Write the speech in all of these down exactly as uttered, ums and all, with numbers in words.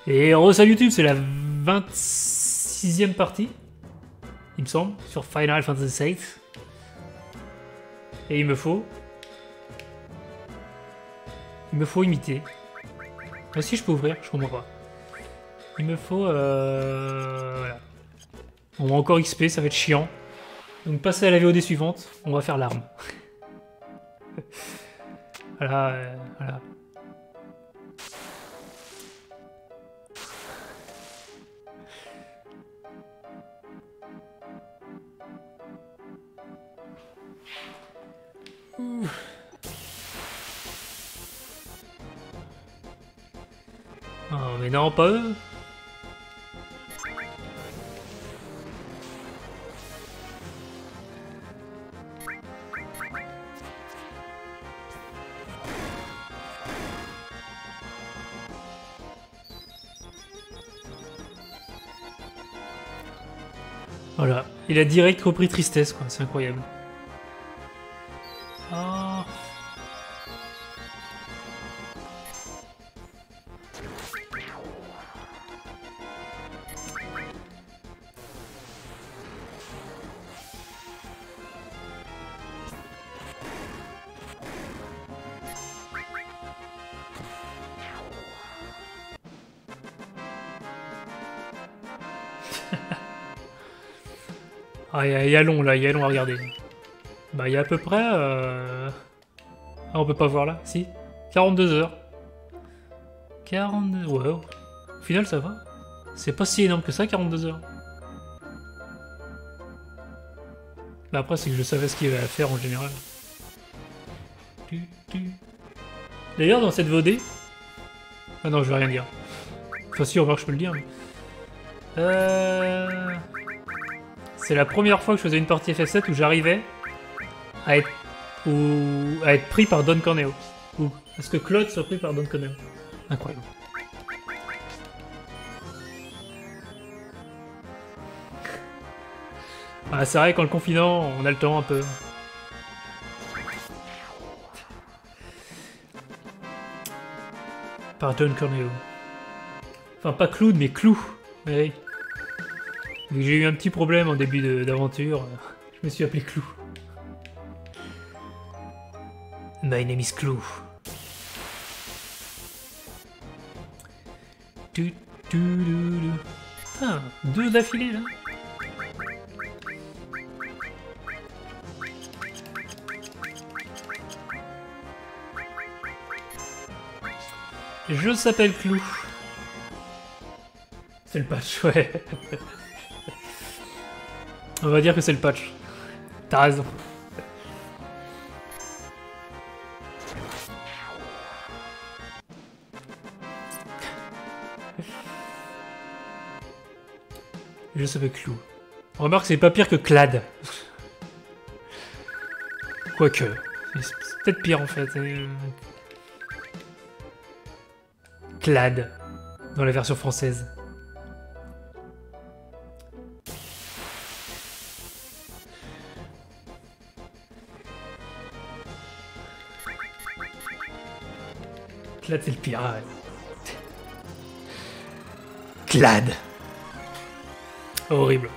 Et re salut YouTube, c'est la vingt-sixième partie, il me semble, sur Final Fantasy huit. Et il me faut... Il me faut imiter. Ah si, je peux ouvrir, je comprends pas. Il me faut... Euh... Voilà. On va encore X P, ça va être chiant. Donc passer à la V O D suivante, on va faire l'arme. Voilà, euh, voilà. Ouh. Oh mais non, pas eux. Voilà, il a direct repris tristesse quoi, c'est incroyable. Oh. Ah, il y a long là, il y a long à regarder. Bah, il y a à peu près... Euh... Ah, on peut pas voir là, si. quarante-deux heures. quarante-deux... Ouais, au final ça va. C'est pas si énorme que ça, quarante-deux heures. Bah après, c'est que je savais ce qu'il y avait à faire en général. D'ailleurs, dans cette V O D... Ah non, je vais rien dire. Enfin si, on va voir que je peux le dire. Mais... Euh... C'est la première fois que je faisais une partie F F sept où j'arrivais à être, ou, à être pris par Don Corneo. Ou à ce que Claude soit pris par Don Corneo. Incroyable. Ah, c'est vrai, quand le confinement, on a le temps un peu. Par Don Corneo. Enfin, pas Cloud, mais Clou. Oui. J'ai eu un petit problème en début d'aventure, je me suis appelé Clou. My name is Clou. Tu, tu, tu, tu. Putain, deux d'affilée là. Je s'appelle Clou. C'est le patch, ouais. On va dire que c'est le patch. T'as raison. Je s'appelle Clou. On remarque que c'est pas pire que Clad. Quoique. C'est peut-être pire en fait. Clad. Dans la version française. Clad, c'est le pire. Ouais. Clad. Horrible.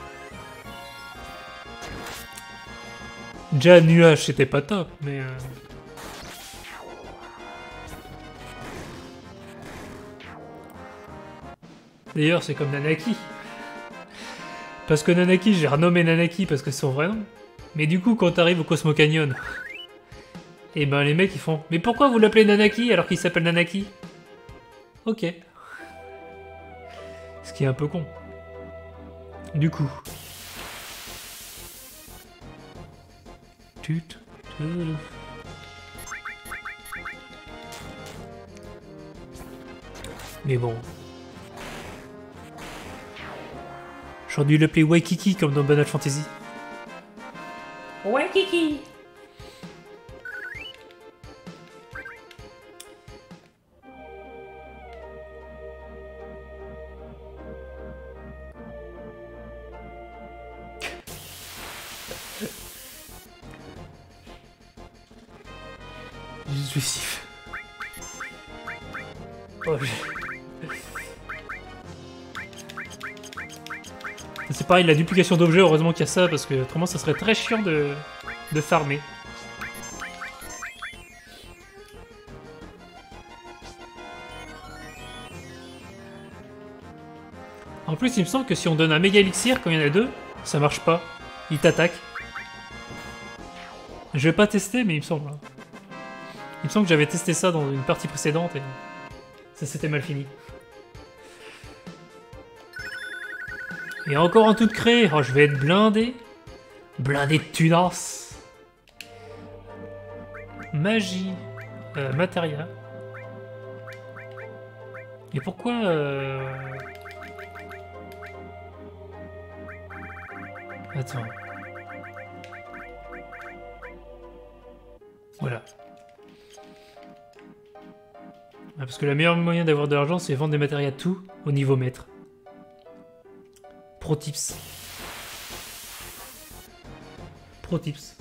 Déjà, nuage, c'était pas top, mais... Euh... D'ailleurs, c'est comme Nanaki. Parce que Nanaki, j'ai renommé Nanaki parce que c'est son vrai nom. Mais du coup, quand t'arrives au Cosmo Canyon... Et ben les mecs ils font « Mais pourquoi vous l'appelez Nanaki alors qu'il s'appelle Nanaki ?» Ok. Ce qui est un peu con. Du coup. Tut. Mais bon. J'aurais dû l'appeler Waikiki comme dans Final Fantasy. Waikiki. Juste jouissif. Oh, C'est pareil, la duplication d'objets, heureusement qu'il y a ça, parce que autrement ça serait très chiant de, de farmer. En plus, il me semble que si on donne un méga elixir, quand il y en a deux, ça marche pas. Il t'attaque. Je vais pas tester, mais il me semble. Il me semble que j'avais testé ça dans une partie précédente et ça s'était mal fini. Et encore un tout de créé. Oh, je vais être blindé. Blindé de tunas. Magie. Euh, Materia. Et pourquoi... Euh... Attends. Voilà. Ah, parce que le meilleur moyen d'avoir de l'argent, c'est vendre des matériaux à tout au niveau maître. Pro tips. Pro tips.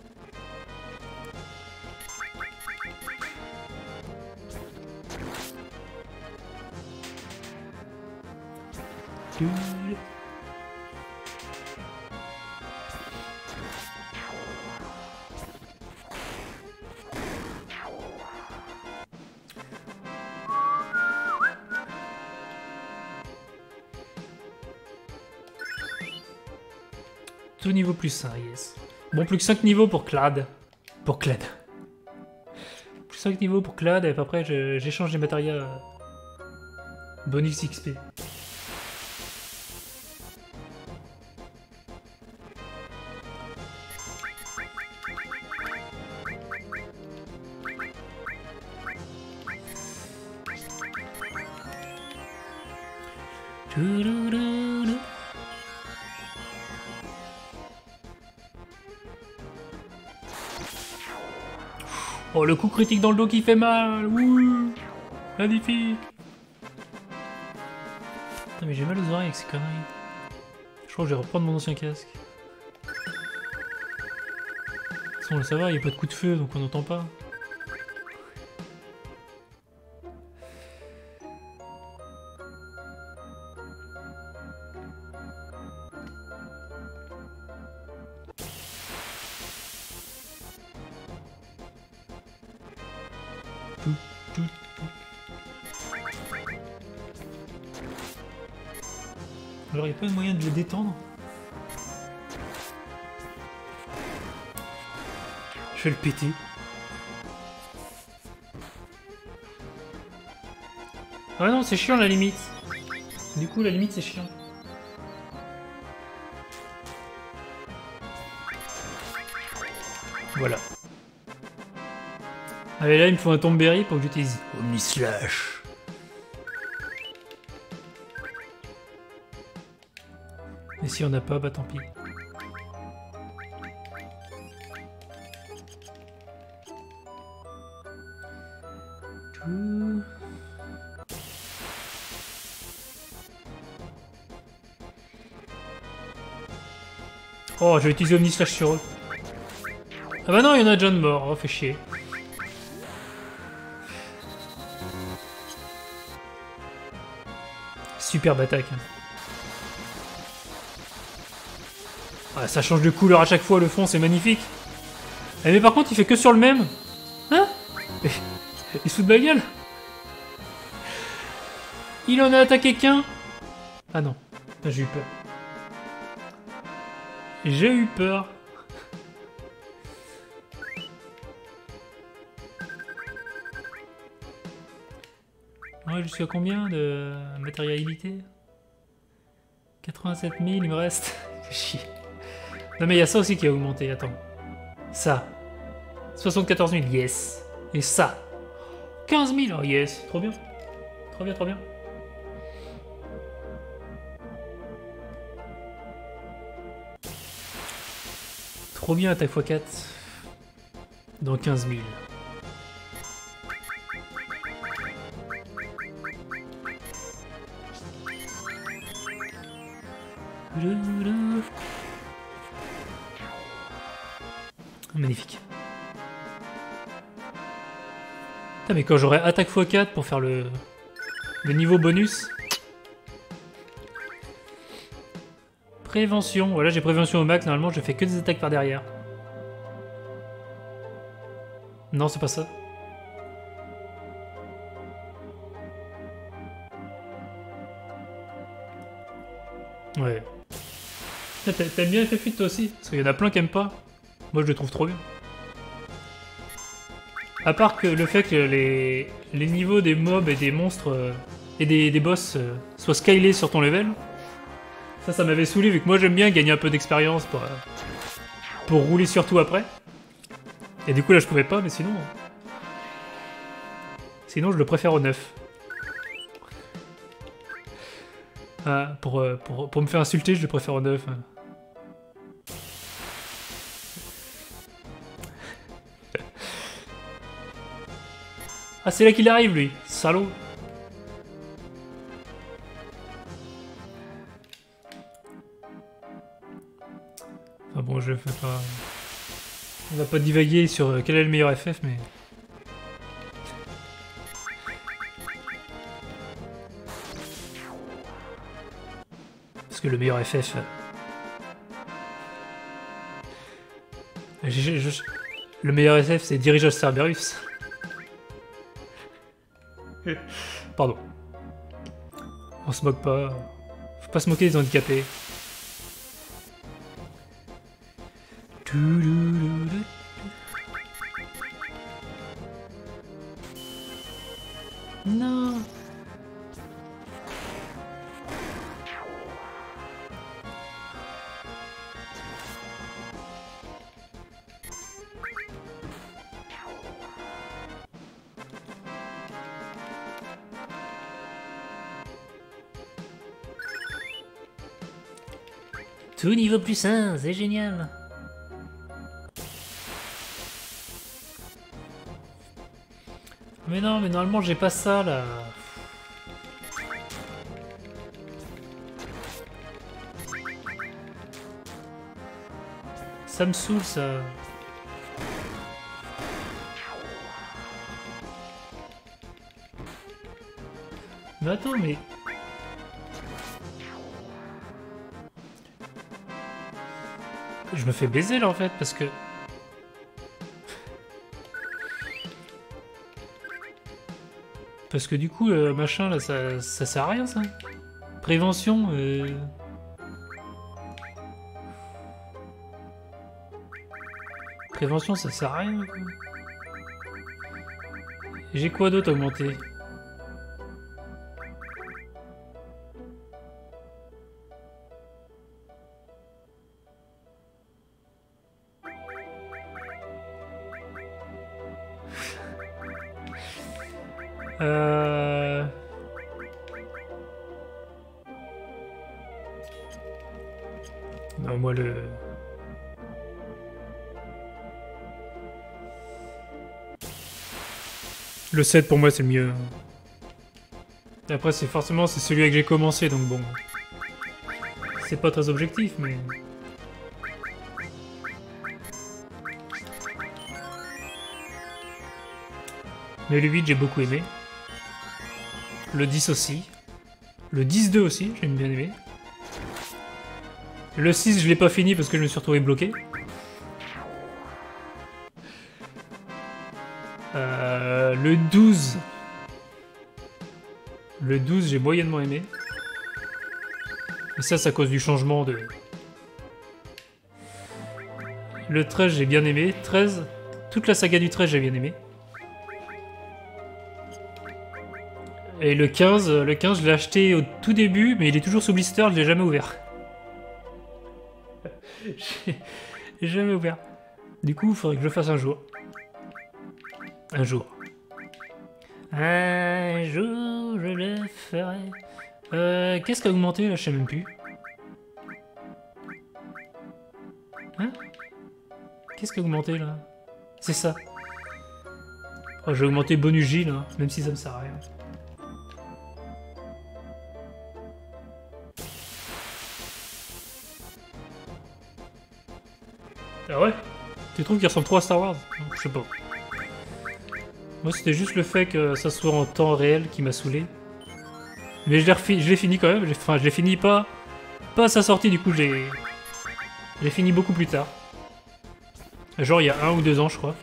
Tout niveau plus un, yes. Bon, plus que cinq niveaux pour Clad. Pour Clad. Plus cinq niveaux pour Clad, et après j'échange les matériaux. Bonus X P. Oh, le coup critique dans le dos qui fait mal. Ouh, magnifique. Putain, mais j'ai mal aux oreilles avec ces conneries. Je crois que je vais reprendre mon ancien casque. De toute façon, ça va, il n'y a pas de coup de feu, donc on n'entend pas. Alors, il n'y a pas de moyen de le détendre? Je vais le péter. Ah non, c'est chiant la limite. Du coup, la limite, c'est chiant. Voilà. Allez, là, il me faut un Tomberry pour que j'utilise Omnislash. Et si on n'a pas, bah tant pis. Oh, je vais utiliser Omnislash sur eux. Ah bah non, il y en a déjà de mort, oh, fait chier. Superbe attaque. Ah, ça change de couleur à chaque fois, le fond, c'est magnifique. Eh, mais par contre, il fait que sur le même. Hein? Il se fout de ma gueule. Il en a attaqué qu'un. Ah non, j'ai eu peur. J'ai eu peur. Ouais, je suis à combien de matérialité? quatre-vingt-sept mille, il me reste. Chier. Non mais il y a ça aussi qui a augmenté, attends. Ça. soixante-quatorze mille, yes. Et ça. quinze mille, oh yes. Trop bien. Trop bien, trop bien. Trop bien, attaque fois quatre. Dans quinze mille. Magnifique. Putain, mais quand j'aurai attaque fois quatre pour faire le, le niveau bonus. Prévention. Voilà, j'ai prévention au max. Normalement, je fais que des attaques par derrière. Non, c'est pas ça. Ouais. T'aimes bien F F huit toi aussi? Parce qu'il y en a plein qui aiment pas. Moi je le trouve trop bien. À part que le fait que les, les niveaux des mobs et des monstres euh, et des, des boss euh, soient scalés sur ton level. Ça, ça m'avait saoulé vu que moi j'aime bien gagner un peu d'expérience pour, euh, pour rouler sur tout après. Et du coup là je pouvais pas, mais sinon... Sinon je le préfère au neuf. Ah, pour, euh, pour, pour me faire insulter, je le préfère au neuf. Hein. Ah, c'est là qu'il arrive, lui. Salaud. Enfin bon, je fais pas... On va pas divaguer sur quel est le meilleur F F, mais... Parce que le meilleur F F... Je, je, je... Le meilleur F F, c'est Dirige Cerberus. Pardon. On se moque pas. Faut pas se moquer des handicapés. Non. Tout niveau plus un, c'est génial. Mais non, mais normalement j'ai pas ça là. Ça me saoule ça. Mais attends, mais... Je me fais baiser là en fait parce que... Parce que du coup, euh, machin là, ça, ça sert à rien ça. Prévention, euh... Prévention, ça sert à rien. J'ai quoi d'autre augmenté? Euh... Non, moi le... Le sept pour moi c'est le mieux. Après c'est forcément c'est celui avec que j'ai commencé donc bon. C'est pas très objectif mais... Mais le huit j'ai beaucoup aimé. Le dix aussi. Le dix deux aussi, j'ai bien aimé. Le six, je l'ai pas fini parce que je me suis retrouvé bloqué. Euh, le douze. Le douze, j'ai moyennement aimé. Et ça, c'est à cause du changement de... Le treize, j'ai bien aimé. treize, toute la saga du treize, j'ai bien aimé. Et le quinze, le quinze, je l'ai acheté au tout début, mais il est toujours sous blister, je l'ai jamais ouvert. J'ai jamais ouvert. Du coup, il faudrait que je le fasse un jour. Un jour. Un jour, je le ferai. Euh, qu'est-ce qui a augmenté là? Je sais même plus. Hein? Qu'est-ce qui a augmenté là? C'est ça. Oh, j'ai augmenté bonus J là, même si ça me sert à rien. Ah ouais? Tu trouves qu'il ressemble trop à Star Wars? Je sais pas. Moi c'était juste le fait que ça soit en temps réel qui m'a saoulé. Mais je l'ai fini quand même, enfin je l'ai fini pas pas à sa sortie, du coup, j'ai... J'ai fini beaucoup plus tard. Genre il y a un ou deux ans, je crois.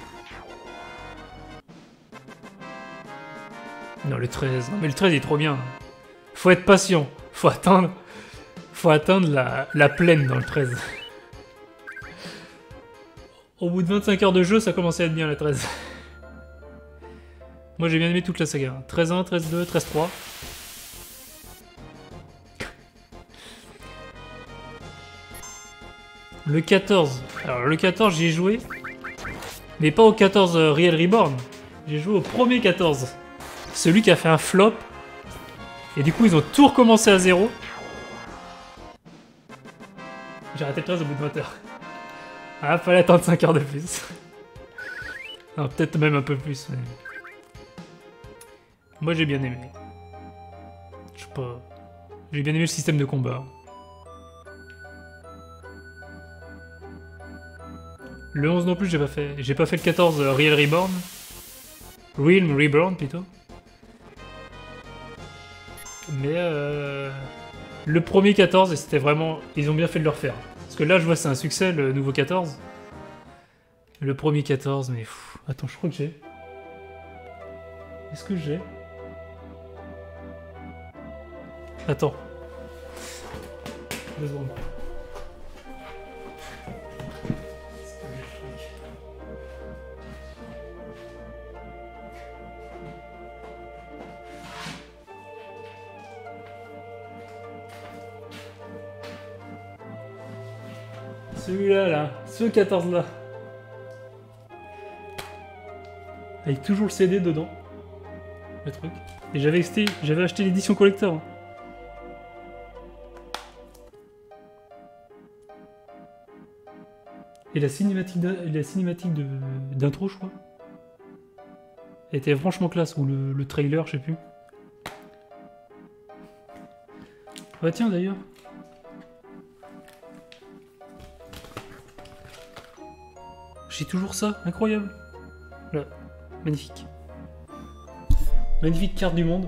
Non, le treize. Non, mais le treize, il est trop bien. Faut être patient. Faut attendre... Faut atteindre la, la plaine dans le treize. Au bout de vingt-cinq heures de jeu, ça commençait à être bien, le treize. Moi, j'ai bien aimé toute la saga. treize un, treize deux, treize trois. Le quatorze. Alors, le quatorze, j'y ai joué. Mais pas au quatorze euh, Real Reborn. J'ai joué au premier quatorze. Celui qui a fait un flop. Et du coup, ils ont tout recommencé à zéro. J'ai arrêté le treize au bout de vingt heures. Ah, fallait attendre cinq heures de plus. Non, peut-être même un peu plus. Mais... Moi, j'ai bien aimé. Je sais pas... J'ai bien aimé le système de combat. Le onze non plus, j'ai pas fait. J'ai pas fait le quatorze euh, Real Reborn. Realm Reborn, plutôt. Mais euh... le premier quatorze, c'était vraiment... Ils ont bien fait de le refaire. Parce que là, je vois c'est un succès, le nouveau quatorze. Le premier quatorze, mais... Pff, attends, je crois que j'ai... Est-ce que j'ai... Attends. Deux secondes. Celui-là, là. Ce quatorze-là. Avec toujours le C D dedans. Le truc. Et j'avais acheté, j'avais acheté l'édition collector. Et la cinématique d'intro, je crois. Elle était franchement classe. Ou le, le trailer, je sais plus. Ah tiens, d'ailleurs. J'ai toujours ça, incroyable. Là, magnifique. Magnifique carte du monde.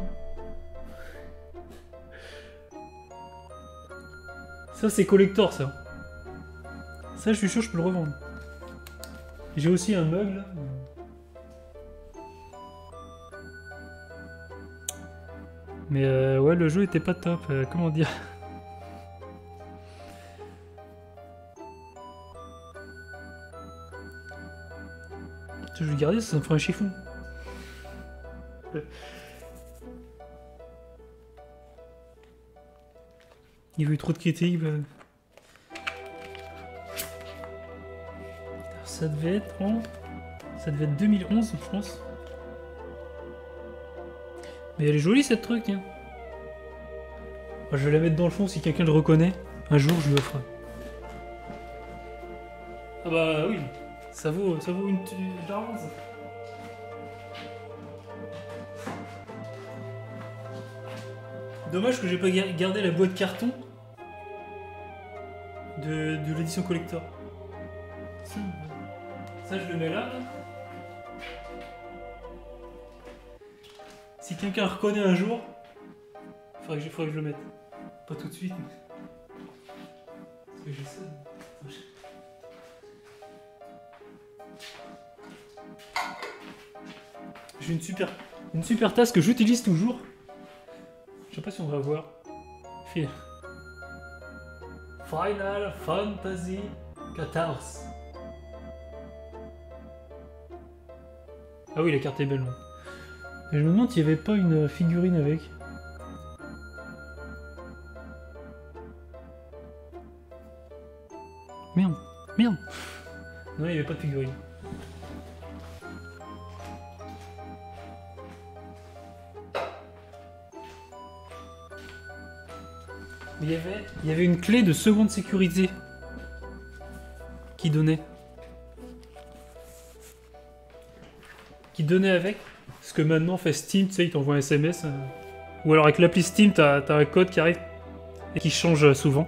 Ça, c'est collector, ça. Ça, je suis sûr, je peux le revendre. J'ai aussi un mug, là. Mais euh, ouais, le jeu était pas top. Euh, comment dire? Je vais le garder, ça me ferait un chiffon. Il y a eu trop de critiques. Bah... Ça devait être en... Ça devait être deux mille onze, je pense. Mais elle est jolie, cette truc. Hein. Moi, je vais la mettre dans le fond si quelqu'un le reconnaît. Un jour, je lui offre. Ah bah oui. Ça vaut, ça vaut une... de l'argent, ça. Dommage que j'ai pas gardé la boîte carton de, de l'édition collector. Ça, ça, je le mets là. là. Si quelqu'un reconnaît un jour, il faudrait que, faudrait que je le mette. Pas tout de suite. Mais... Parce que j'ai ça. J'ai une super, une super tasse que j'utilise toujours. Je sais pas si on va voir. Final Fantasy quatorze. Ah oui, la carte est belle. Non. Et je me demande s'il n'y avait pas une figurine avec. Merde, merde. Non, il n'y avait pas de figurine. Il y, avait, il y avait une clé de seconde sécurité qui donnait. Qui donnait avec. Parce que maintenant, fait Steam, tu sais, il t'envoie un S M S. Euh, ou alors avec l'appli Steam, t'as t'as un code qui arrive et qui change souvent.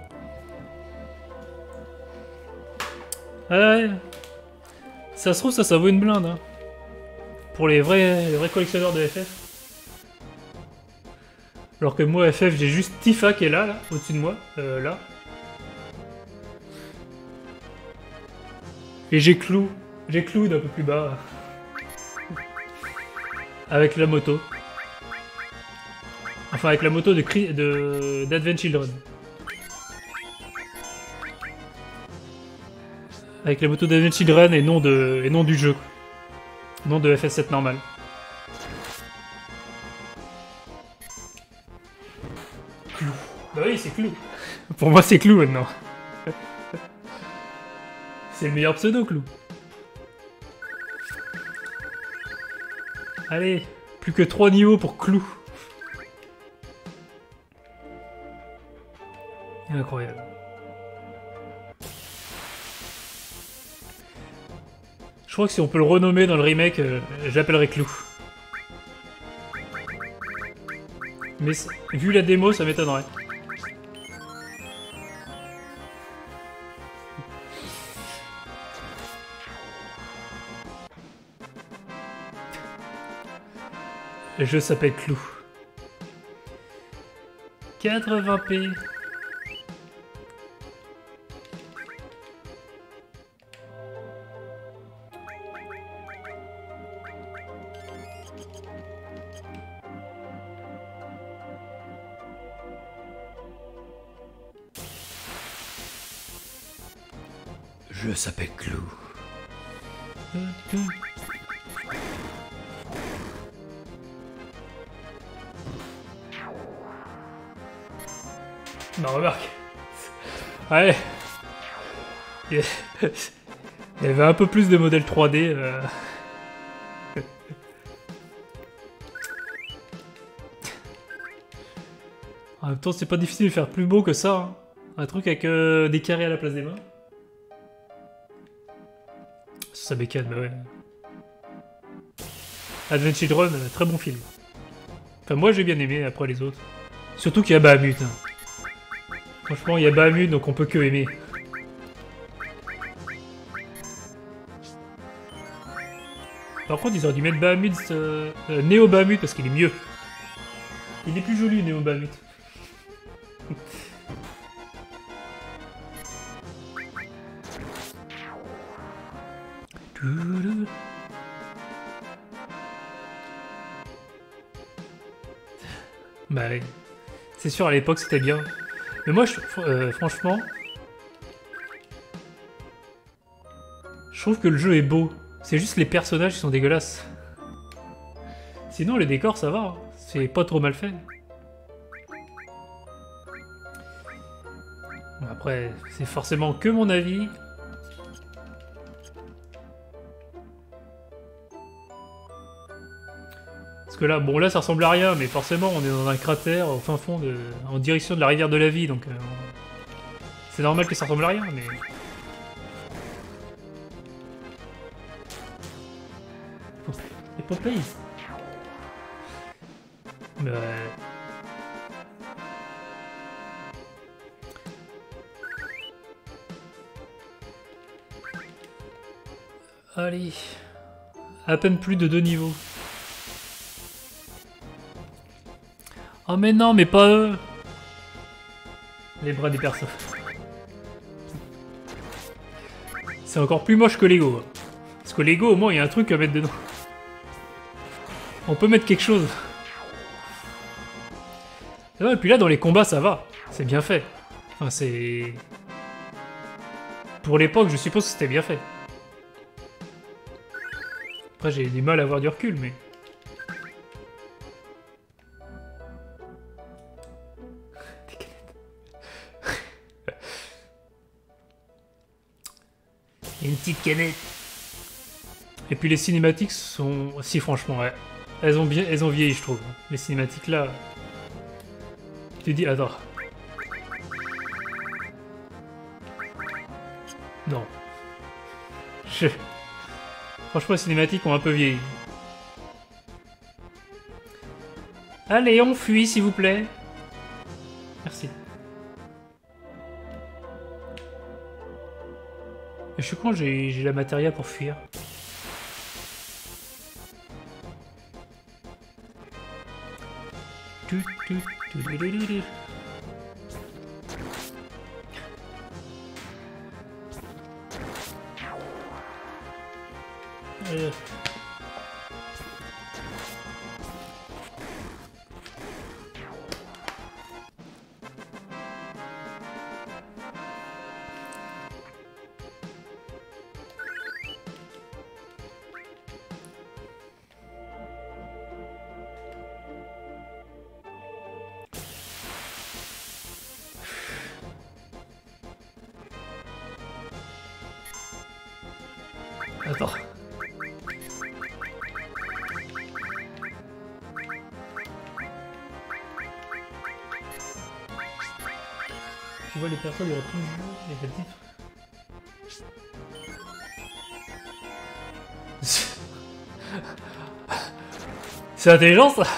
Ah ouais. Ça se trouve, ça, ça vaut une blinde. Hein. Pour les vrais, les vrais collectionneurs de F F. Alors que moi, F F, j'ai juste Tifa qui est là, là, au-dessus de moi, euh, là. Et j'ai Clou. J'ai Clou d'un peu plus bas. Avec la moto. Enfin, avec la moto de Cri de d'Advent Children. Avec la moto d'Advent Children et non, de, et non du jeu. Non de F F sept normal. Clou. Bah oui, c'est Clou. Pour moi, c'est Clou maintenant. C'est le meilleur pseudo, Clou. Allez, plus que trois niveaux pour Clou. Incroyable. Je crois que si on peut le renommer dans le remake, euh, j'appellerai Clou. Mais vu la démo, ça m'étonnerait. Le jeu s'appelle Clou. quatre-vingts p. Je s'appelle Clou. Non, remarque. Ouais. Il y avait un peu plus de modèles trois D. Euh... En même temps, c'est pas difficile de faire plus beau que ça. Hein. Un truc avec euh, des carrés à la place des mains. Ça bécane, mais ouais. Advent Children, euh, très bon film. Enfin, moi j'ai bien aimé, après les autres. Surtout qu'il y a Bahamut. Hein. Franchement, il y a Bahamut, donc on peut que aimer. Par contre, ils auraient dû mettre Bahamut, euh, euh, Néo Bahamut, parce qu'il est mieux. Il est plus joli, Néo Bahamut. Bah oui. C'est sûr, à l'époque, c'était bien. Mais moi, je, euh, franchement... Je trouve que le jeu est beau. C'est juste les personnages qui sont dégueulasses. Sinon, les décors, ça va. Hein. C'est pas trop mal fait. Bon, après, c'est forcément que mon avis. Parce que là, bon là ça ressemble à rien, mais forcément on est dans un cratère au fin fond de... en direction de la rivière de la vie, donc euh, c'est normal que ça ressemble à rien, mais... Les Popeyes. Mais... Allez... À peine plus de deux niveaux. Oh mais non, mais pas eux. Les bras des persos. C'est encore plus moche que Lego. Parce que Lego, au moins, il y a un truc à mettre dedans. On peut mettre quelque chose. Et puis là, dans les combats, ça va. C'est bien fait. Enfin, c'est... Pour l'époque, je suppose que c'était bien fait. Après, j'ai du mal à avoir du recul, mais... Une petite canette. Et puis les cinématiques sont... Si, franchement, ouais. Elles ont bien... Elles ont vieilli, je trouve. Les cinématiques, là... Tu dis... Attends. Non. Je... Franchement, les cinématiques ont un peu vieilli. Allez, on fuit, s'il vous plaît. Merci. Je suis con, j'ai la matériel pour fuir. Tu, tu, Touloulouloulou. Euh. Attends. Tu vois les personnes, il y a toujours négatif. C'est intelligent ça.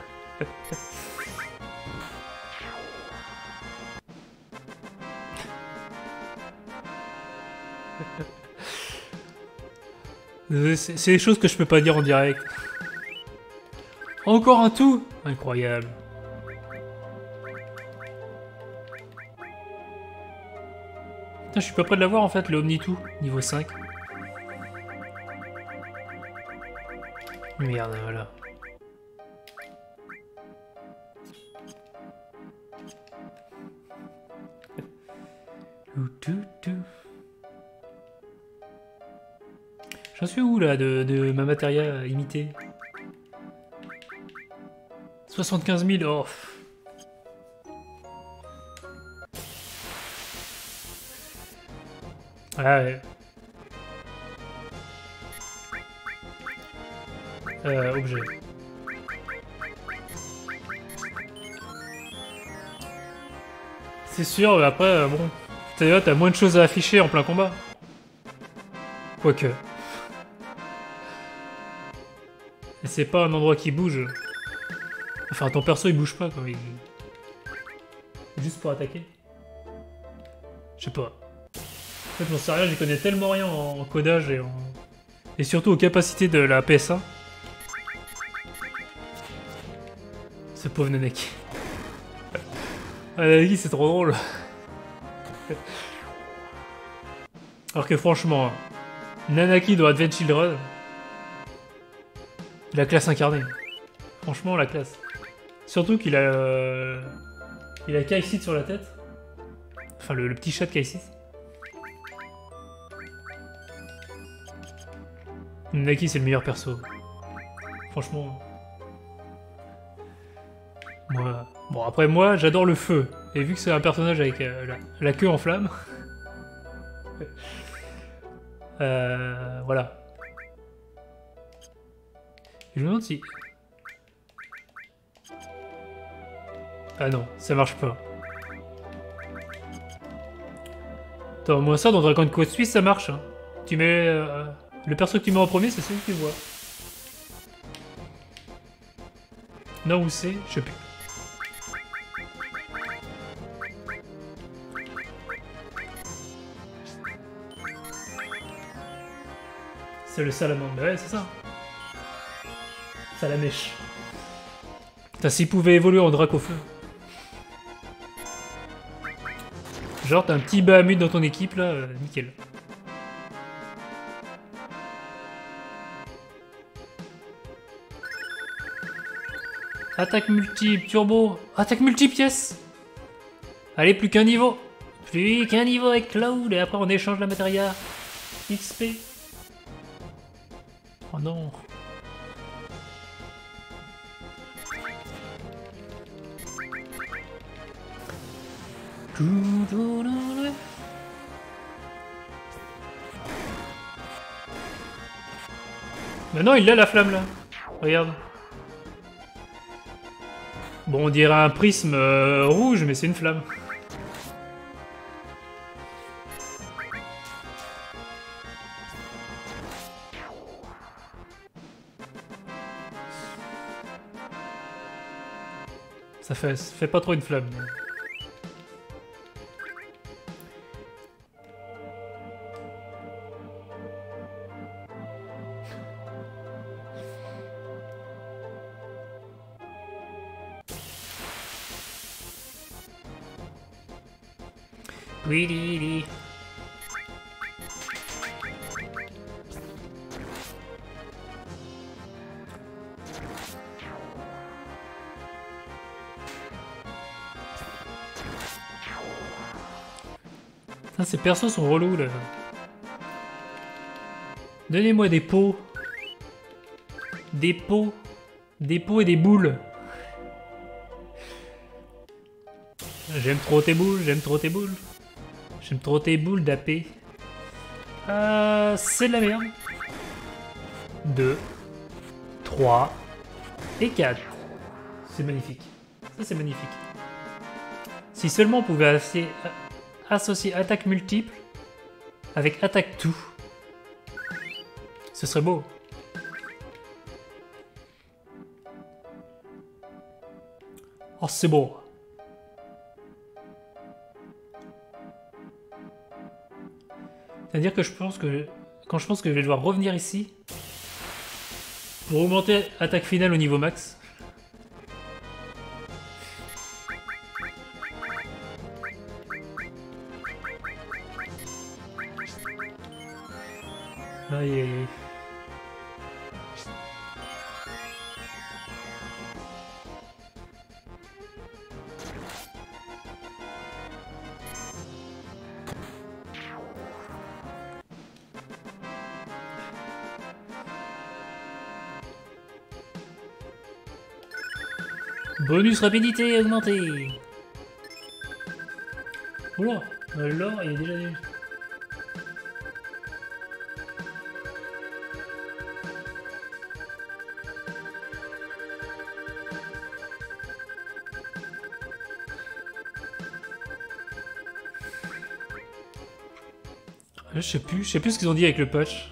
C'est des choses que je peux pas dire en direct. Encore un tout. Incroyable. Putain, je suis pas près de l'avoir en fait, le Omnitou, niveau cinq. Merde, voilà. J'en suis où là de, de ma matériel imitée? soixante-quinze mille, oh. Ah ouais. Euh, objet. C'est sûr, mais après, euh, bon... T'as moins de choses à afficher en plein combat. Quoique. Et c'est pas un endroit qui bouge. Enfin, ton perso il bouge pas quoi. Il... Juste pour attaquer. Je sais pas. En fait, mon sérieux, j'y connais tellement rien en codage et en... Et surtout aux capacités de la P S un. Ce pauvre Nanaki. Ah, Nanaki, c'est trop drôle. Alors que franchement, Nanaki dans Advent Children, la classe incarnée. Franchement, la classe. Surtout qu'il a... Euh... Il a Kai'Sit sur la tête. Enfin, le, le petit chat de Kai'Sit. Nanaki, c'est le meilleur perso. Franchement. Moi... Bon, après, moi, j'adore le feu. Et vu que c'est un personnage avec euh, la, la queue en flamme... euh... Voilà. Je me demande si... Ah non, ça marche pas. Attends, moi ça, dans Dragon Quest huit, ça marche. Hein. Tu mets... Euh, le perso que tu mets en premier, c'est celui que tu vois. Non, où c'est? Je sais plus. C'est le salamandre. Ouais, c'est ça. Salamèche. Putain, s'il pouvait évoluer en drac au feu. Genre, t'as un petit Bahamut dans ton équipe, là, euh, nickel. Attaque multiple, turbo. Attaque multiple, yes. Allez, plus qu'un niveau. Plus qu'un niveau avec Cloud, et après on échange la matériel. X P. Oh non. Maintenant il a la flamme là. Regarde. Bon, on dirait un prisme euh, rouge, mais c'est une flamme. Ça fait, ça fait pas trop une flamme. Oui, oui, oui. Putain, ces persos sont relous là. Donnez-moi des pots. Des pots. Des pots et des boules. J'aime trop tes boules, j'aime trop tes boules. J'aime trop tes boules d'A P. Euh, c'est de la merde. deux, trois et quatre. C'est magnifique. Ça, c'est magnifique. Si seulement on pouvait associer, associer attaque multiple avec attaque tout, ce serait beau. Oh, c'est beau. C'est-à-dire que je pense que quand je pense que je vais devoir revenir ici pour augmenter attaque finale au niveau max. Aïe aïe aïe. Bonus rapidité augmentée. Oula, l'or il est déjà... Je sais plus, je sais plus ce qu'ils ont dit avec le patch.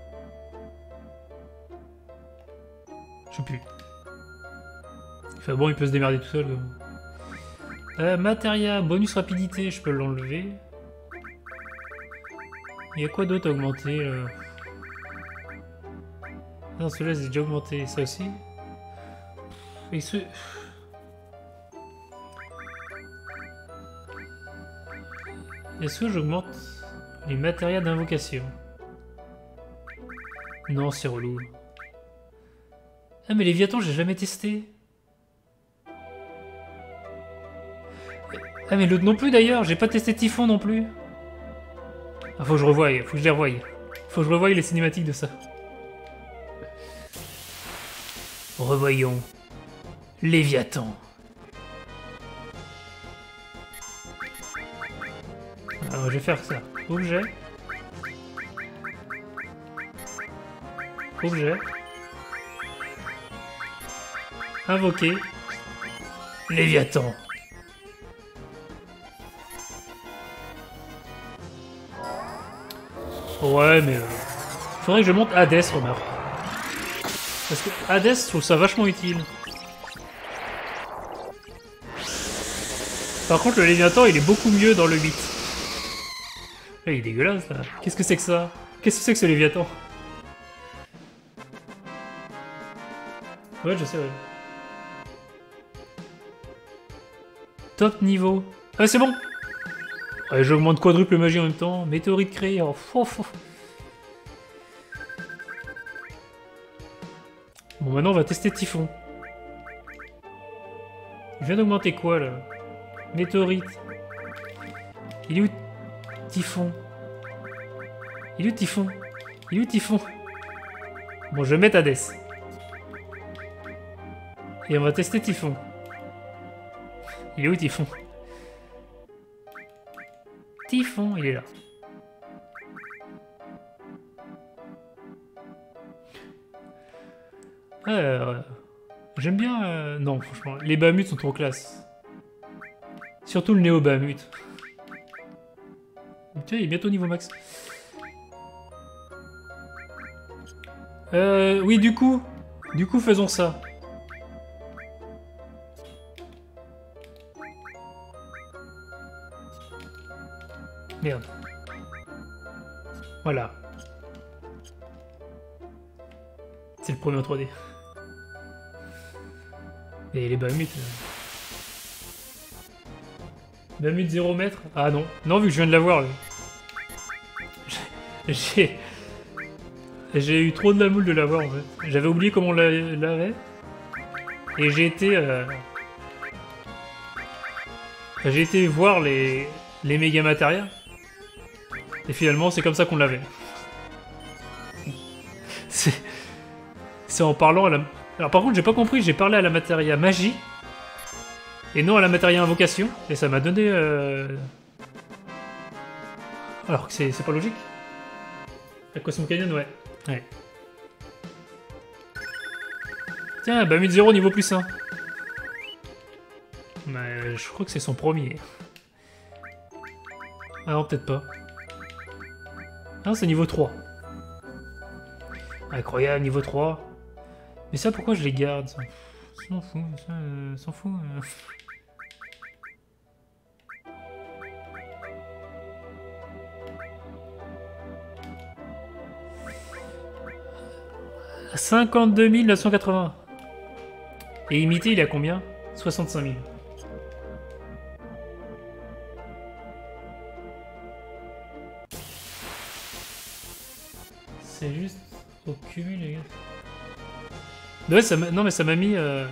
Je sais plus. Enfin bon, il peut se démerder tout seul. Euh, Materia, bonus rapidité, je peux l'enlever. Il y a quoi d'autre à augmenter là? Non, celui-là, c'est déjà augmenté. Ça aussi. Et ce... Est-ce que j'augmente les matérias d'invocation? Non, c'est relou. Ah, mais les Léviathan, j'ai jamais testé. Ah, mais l'autre non plus d'ailleurs, j'ai pas testé Typhon non plus. Ah, faut que je revoie, faut que je les revoie. Faut que je revoie les cinématiques de ça. Revoyons. Léviathan. Alors, je vais faire ça. Objet. Objet. Invoquer. Léviathan. Ouais, mais... Euh, faudrait que je monte Hades, remarque. Parce que Hades, je trouve ça vachement utile. Par contre, le Léviathan, il est beaucoup mieux dans le huit. Là, il est dégueulasse, là. Qu'est-ce que c'est que ça? Qu'est-ce que c'est que ce Léviathan? Ouais, je sais, ouais. Top niveau. Ah, c'est bon. Ouais, j'augmente quadruple magie en même temps. Météorite créée. Oh, oh, oh. Bon, maintenant, on va tester Typhon. Je viens d'augmenter quoi, là? Météorite. Il est où Typhon? Il est où Typhon? Il est où Typhon? Bon, je vais mettre Hades. Et on va tester Typhon. Il est où Typhon? Typhon, il est là. Euh, J'aime bien... Euh, non, franchement, les Bahamut sont trop classe. Surtout le Néo Bahamut. Tiens, il est bientôt niveau max. Euh, oui, du coup... Du coup, faisons ça. Merde. Voilà. C'est le premier en trois D. Et les Bahamut... Euh... Bamut zéro mètre. Ah non. Non, vu que je viens de l'avoir, lui. J'ai... J'ai eu trop de la moule de l'avoir, en fait. J'avais oublié comment on l'avait. Et j'ai été... Euh... J'ai été voir les... Les méga Materia. Et finalement, c'est comme ça qu'on l'avait. C'est... C'est en parlant à la... Alors par contre, j'ai pas compris, j'ai parlé à la Materia Magie. Et non à la Materia Invocation. Et ça m'a donné... Euh... Alors que c'est pas logique. La Cosmo Canyon, ouais. Ouais. Tiens, Bamut zéro niveau plus un. Mais je crois que c'est son premier. Ah non, peut-être pas. Ah non, c'est niveau trois. Incroyable, niveau trois. Mais ça, pourquoi je les garde? S'en fout, ça, euh, s'en fout. Euh. cinquante-deux mille neuf cent quatre-vingts. Et imité, il a combien? soixante-cinq mille. C'est juste au cumul, les gars. Ouais, ça non, mais ça m'a mis... Euh...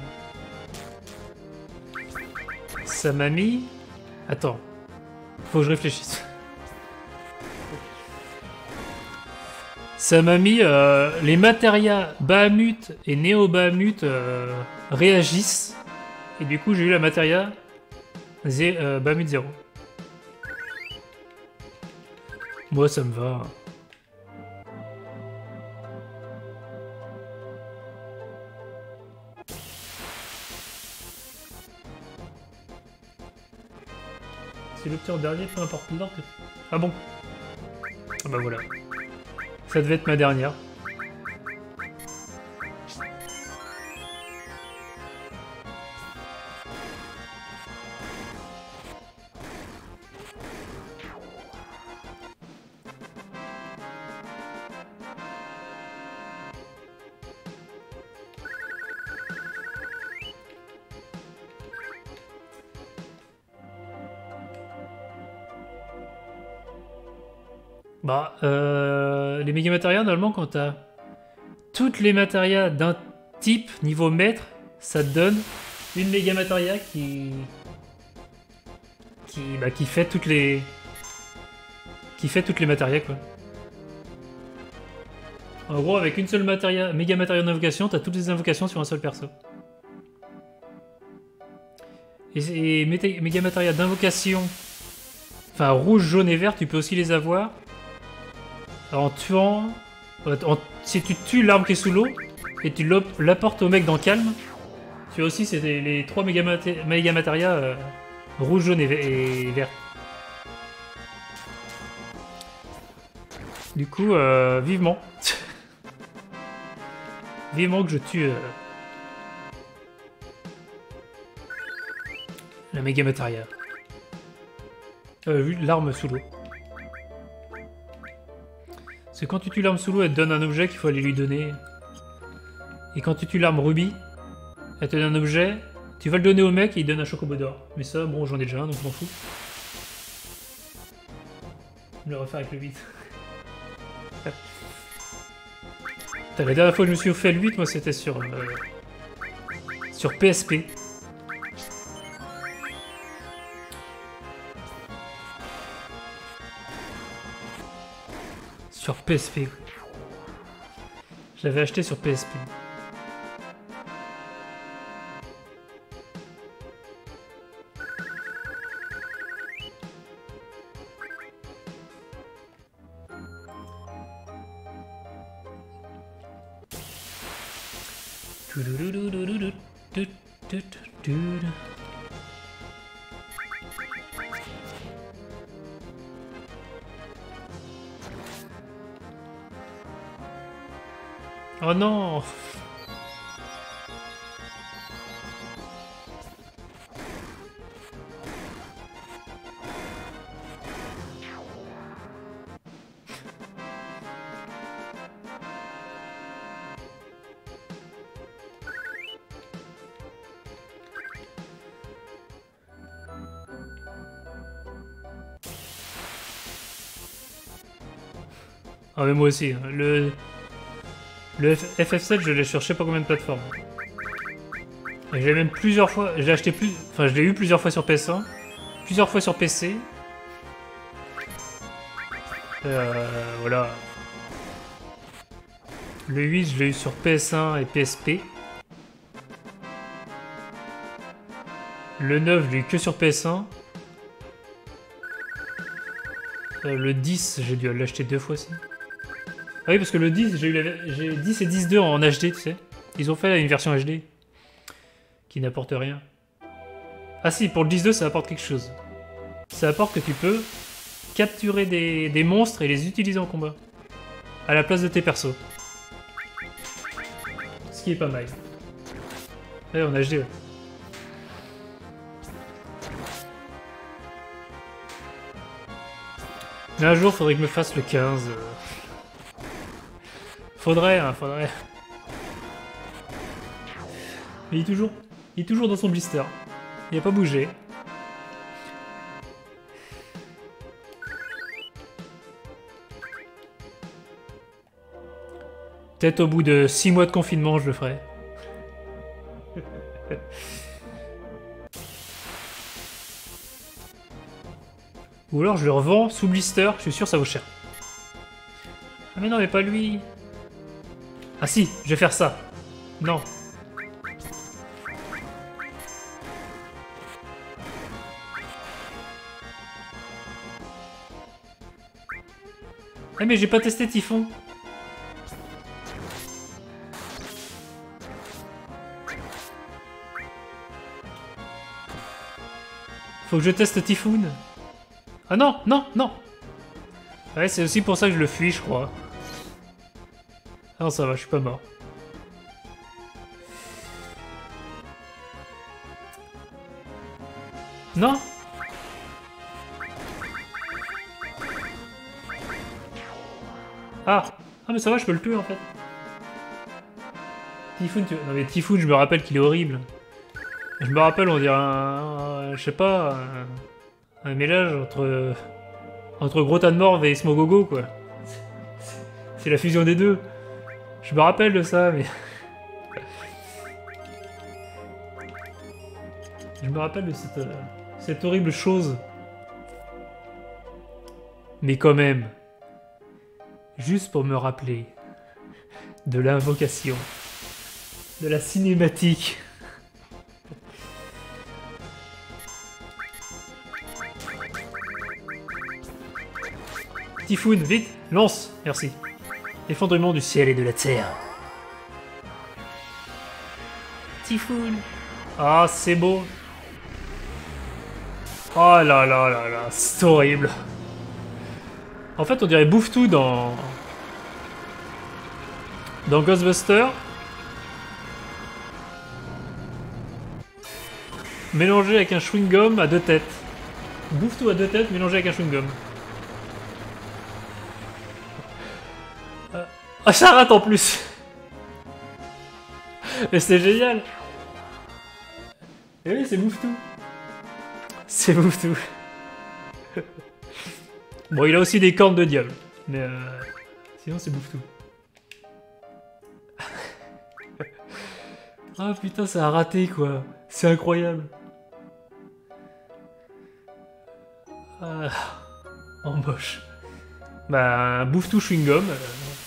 Ça m'a mis... Attends. Faut que je réfléchisse. Ça m'a mis... Euh, les Materia Bahamut et Néo Bahamut euh, réagissent. Et du coup, j'ai eu la Materia euh, Bahamut zéro. Moi, ça me va. C'est l'opteur dernier, peu importe l'ordre. Ah bon? Ah bah voilà. Ça devait être ma dernière. Bah, euh, les méga Materia, normalement, quand t'as toutes les Materia d'un type niveau maître, ça te donne une méga Materia qui... Qui, bah, qui fait toutes les... Qui fait toutes les Materia, quoi. En gros, avec une seule materia, méga Materia d'invocation, t'as toutes les invocations sur un seul perso. Et, et méga Materia d'invocation... Enfin, rouge, jaune et vert, tu peux aussi les avoir... En tuant... En, si tu tues l'arme qui est sous l'eau, et tu l'apportes au mec dans Calme, tu as aussi les, les trois méga, méga Materia euh, rouge, jaune et, et vert. Du coup, euh, vivement. Vivement que je tue... Euh, la méga Materia. Euh, l'arme sous l'eau. Parce que quand tu tues l'arme sous l'eau, elle te donne un objet qu'il faut aller lui donner. Et quand tu tues l'arme rubis, elle te donne un objet, tu vas le donner au mec et il donne un chocobo d'or. Mais ça, bon, j'en ai déjà un, donc je m'en fous. Je vais le refaire avec le huit. La dernière fois que je me suis fait le huit, moi, c'était sur... Euh, sur P S P. Sur P S P. Je l'avais acheté sur P S P. Oh non! Ah mais moi aussi. Le, le F F sept, je l'ai sur je sais pas combien de plateformes. Je l'ai même plusieurs fois... J'ai acheté plus... Enfin, je l'ai eu plusieurs fois sur P S un. Plusieurs fois sur P C. Euh, voilà. Le huit, je l'ai eu sur P S un et P S P. Le neuf, je l'ai eu que sur P S un. Euh, le dix, j'ai dû l'acheter deux fois aussi. Ah oui, parce que le dix, j'ai eu la... j'ai dix et dix deux en H D, tu sais. Ils ont fait une version H D. Qui n'apporte rien. Ah si, pour le dix deux, ça apporte quelque chose. Ça apporte que tu peux capturer des, des monstres et les utiliser en combat. À la place de tes persos. Ce qui est pas mal. Ouais, en H D, ouais. Mais un jour, faudrait que je me fasse le quinze. Faudrait, hein, faudrait. Mais il est toujours, il est toujours dans son blister. Il a pas bougé. Peut-être au bout de six mois de confinement, je le ferai. Ou alors je le revends sous blister, je suis sûr ça vaut cher. Ah mais non, mais pas lui. Ah si, je vais faire ça. Non. Ah mais j'ai pas testé Typhon. Faut que je teste Typhoon. Ah non, non, non. Ouais, c'est aussi pour ça que je le fuis, je crois. Ah non, ça va, je suis pas mort. Non. Ah. Ah mais ça va, je peux le tuer en fait. Typhoon, tu... Non mais Typhoon, je me rappelle qu'il est horrible. Je me rappelle, on dirait un... un je sais pas... Un, un mélange entre... Entre Grotanmorv et Smogogo, quoi. C'est la fusion des deux. Je me rappelle de ça, mais... Je me rappelle de cette... euh, cette horrible chose. Mais quand même... Juste pour me rappeler... De l'invocation... De la cinématique... Typhoon, vite, lance, merci. Effondrement du ciel et de la terre. Typhoon. Ah, c'est beau. Oh là là là là, c'est horrible. En fait, on dirait Bouffe-Tout dans... Dans Ghostbusters. Mélangé avec un chewing-gum à deux têtes. Bouffe-Tout à deux têtes mélangé avec un chewing-gum. Ah, ça rate en plus. Mais c'est génial. Et oui, c'est Bouffe-Tout. C'est Bouffe-Tout. Bon, il a aussi des cornes de diable. Mais euh... sinon, c'est Bouffe-Tout. Ah putain, ça a raté, quoi. C'est incroyable. Ah, en moche. Bah, Bouffe-Tout chewing-gum. Euh...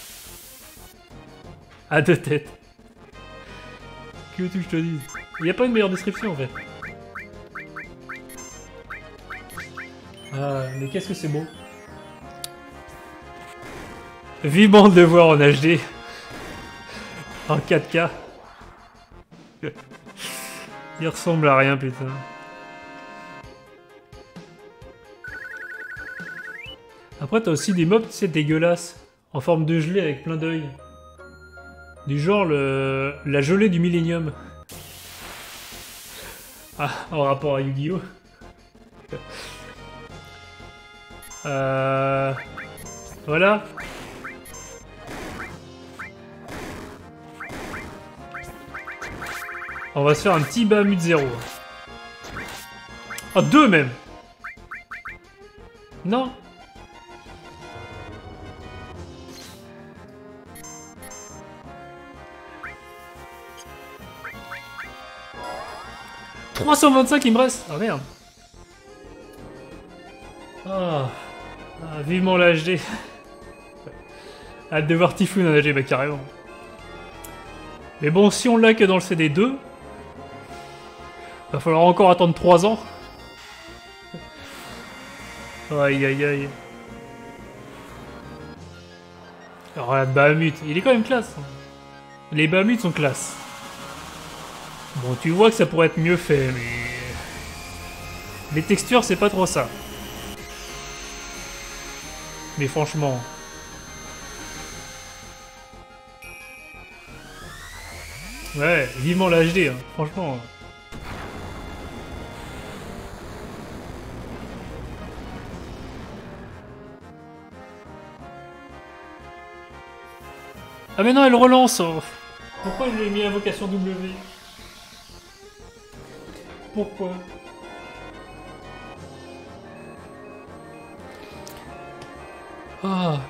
À deux têtes. Que veux-tu que je te dise? Il n'y a pas une meilleure description en fait. Ah, mais qu'est-ce que c'est beau. Vivement de le voir en H D. En quatre K. Il ressemble à rien, putain. Après, t'as aussi des mobs, tu sais, dégueulasses. En forme de gelée avec plein d'œils. Du genre le... la gelée du Millennium. Ah, en rapport à Yu-Gi-Oh! Euh... Voilà. On va se faire un petit Bahamut zéro. Ah, deux même. Non. trois cent vingt-cinq il me reste. Ah merde. Ah, ah vivement la H D. Hâte de voir Typhoon en H D, bah carrément. Mais bon, si on l'a que dans le C D deux, va falloir encore attendre trois ans. Aïe aïe aïe. Alors la Bahamut, il est quand même classe. Hein. Les Bahamut sont classe. Bon, tu vois que ça pourrait être mieux fait, mais... Les textures, c'est pas trop ça. Mais franchement... Ouais, vivement la H D, hein. Franchement... Ah mais non, elle relance. Pourquoi il a mis invocation W? Pourquoi? Ah.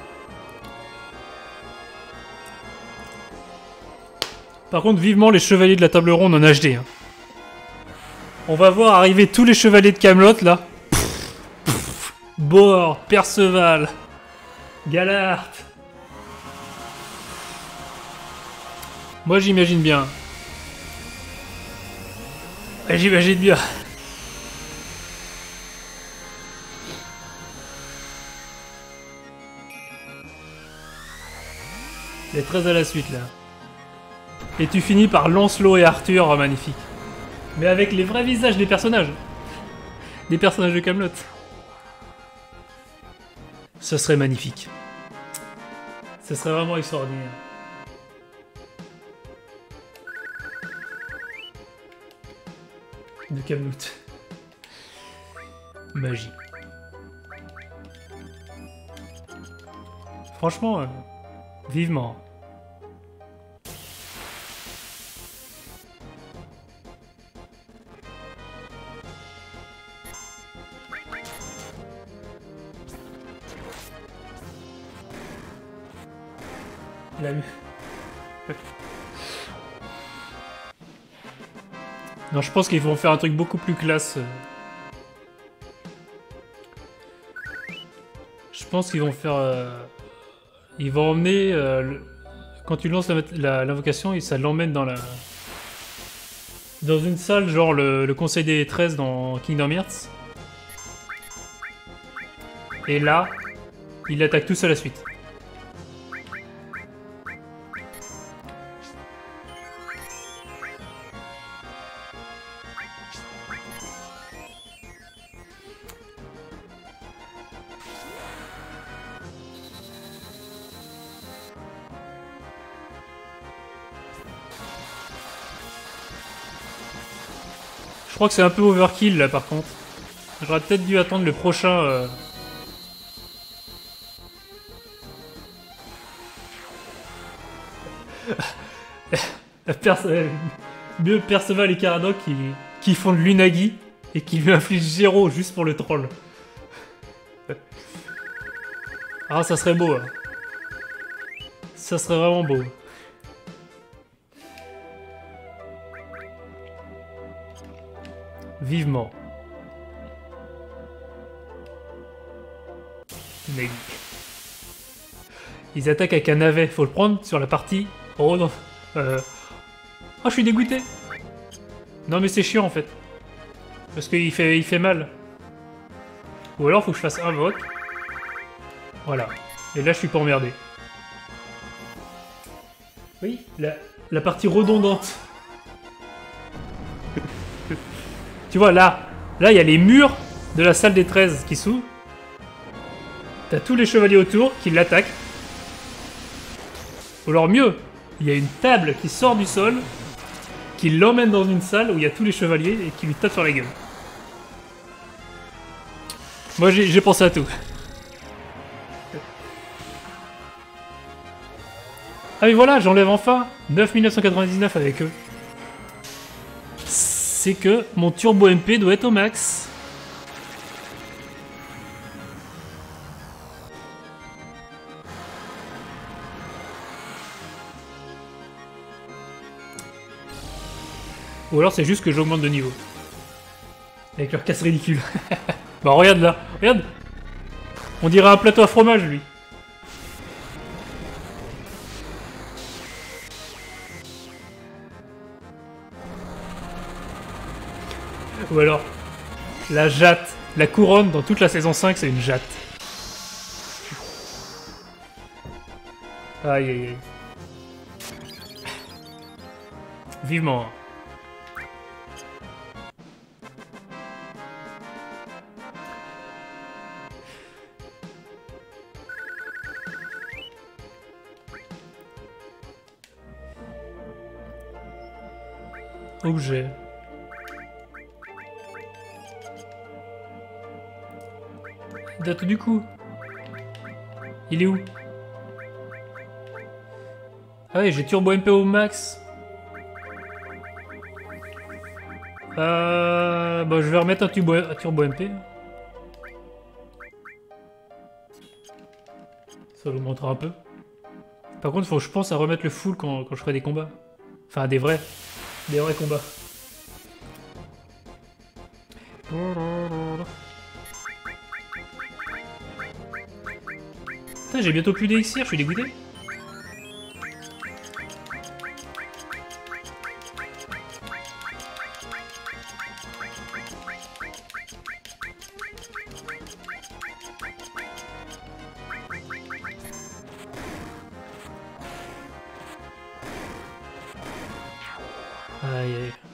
Par contre, vivement les chevaliers de la table ronde en H D. Hein. On va voir arriver tous les chevaliers de Camelot là. Bor, Perceval, Galart. Moi j'imagine bien. J'imagine bien. Il est très à la suite là. Et tu finis par Lancelot et Arthur, oh, magnifique. Mais avec les vrais visages des personnages. Des personnages de Camelot. Ce serait magnifique. Ce serait vraiment extraordinaire. De Camelot. Magie. Franchement, euh, vivement. La... Non, je pense qu'ils vont faire un truc beaucoup plus classe. Je pense qu'ils vont faire... Euh... Ils vont emmener... Euh, le... Quand tu lances l'invocation, ça l'emmène dans la... Dans une salle, genre le, le Conseil des treize dans Kingdom Hearts. Et là, ils l'attaquent tous à la suite. Je crois que c'est un peu overkill là par contre. J'aurais peut-être dû attendre le prochain... Euh... Perce... Mieux Perceval et Caradoc qui... qui font de l'Unagi et qui lui infligent zéro juste pour le troll. Ah, ça serait beau. Hein. Ça serait vraiment beau. Vivement. Mais... Ils attaquent avec un navet. Faut le prendre sur la partie... Oh non. Euh... Oh, je suis dégoûté. Non, mais c'est chiant, en fait. Parce qu'il fait, il fait mal. Ou alors, faut que je fasse un vote. Voilà. Et là, je suis pas emmerdé. Oui, la, la partie redondante. Tu vois, là, là, il y a les murs de la salle des treize qui s'ouvrent. T'as tous les chevaliers autour qui l'attaquent. Ou alors mieux, il y a une table qui sort du sol, qui l'emmène dans une salle où il y a tous les chevaliers et qui lui tape sur la gueule. Moi, j'ai pensé à tout. Ah mais voilà, j'enlève enfin neuf mille neuf cent quatre-vingt-dix-neuf avec eux. C'est que mon turbo M P doit être au max. Ou alors c'est juste que j'augmente de niveau. Avec leur casse ridicule. Bah regarde là, regarde. On dirait un plateau à fromage lui. Ou alors, la jatte. La couronne dans toute la saison cinq, c'est une jatte. Aïe aïe aïe. Vivement. Objet. Date du coup. Il est où? Ah oui, j'ai turbo M P au max. Euh... Bah je vais remettre un turbo, un turbo M P. Ça l'augmentera un peu. Par contre, faut que je pense à remettre le full quand, quand je ferai des combats. Enfin, des vrais. Des vrais combats. Putain, j'ai bientôt plus d'élixir, je suis dégoûté. Aïe aïe.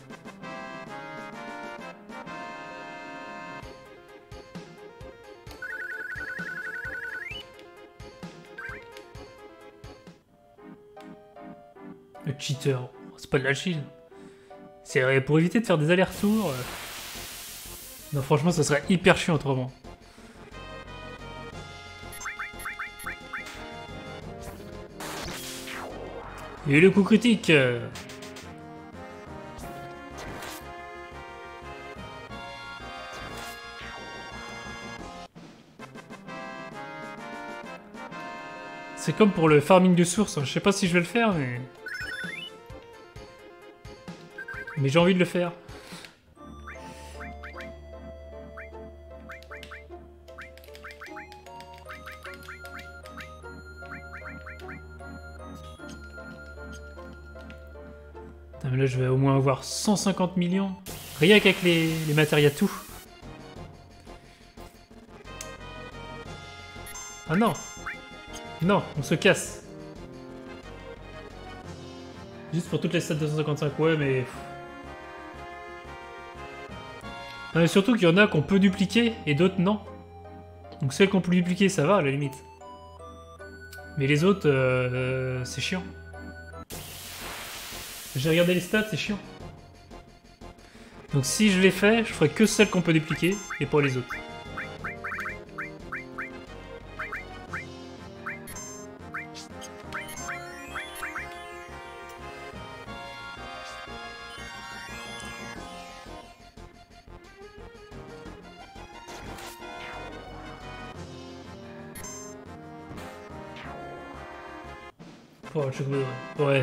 Le cheater, c'est pas de la chill. C'est pour éviter de faire des allers-retours. Non, franchement, ça serait hyper chiant autrement. Et le coup critique. C'est comme pour le farming de source, je sais pas si je vais le faire, mais... Mais j'ai envie de le faire. Putain, mais là je vais au moins avoir cent cinquante millions. Rien qu'avec les, les matérias tout. Ah non! Non, on se casse. Juste pour toutes les stats deux cent cinquante-cinq, ouais, mais... Non, mais surtout qu'il y en a qu'on peut dupliquer et d'autres non. Donc celles qu'on peut dupliquer, ça va à la limite. Mais les autres, euh, euh, c'est chiant. J'ai regardé les stats, c'est chiant. Donc si je les fais, je ferai que celles qu'on peut dupliquer et pas les autres. Oh, le chocobo, ouais. Ouais.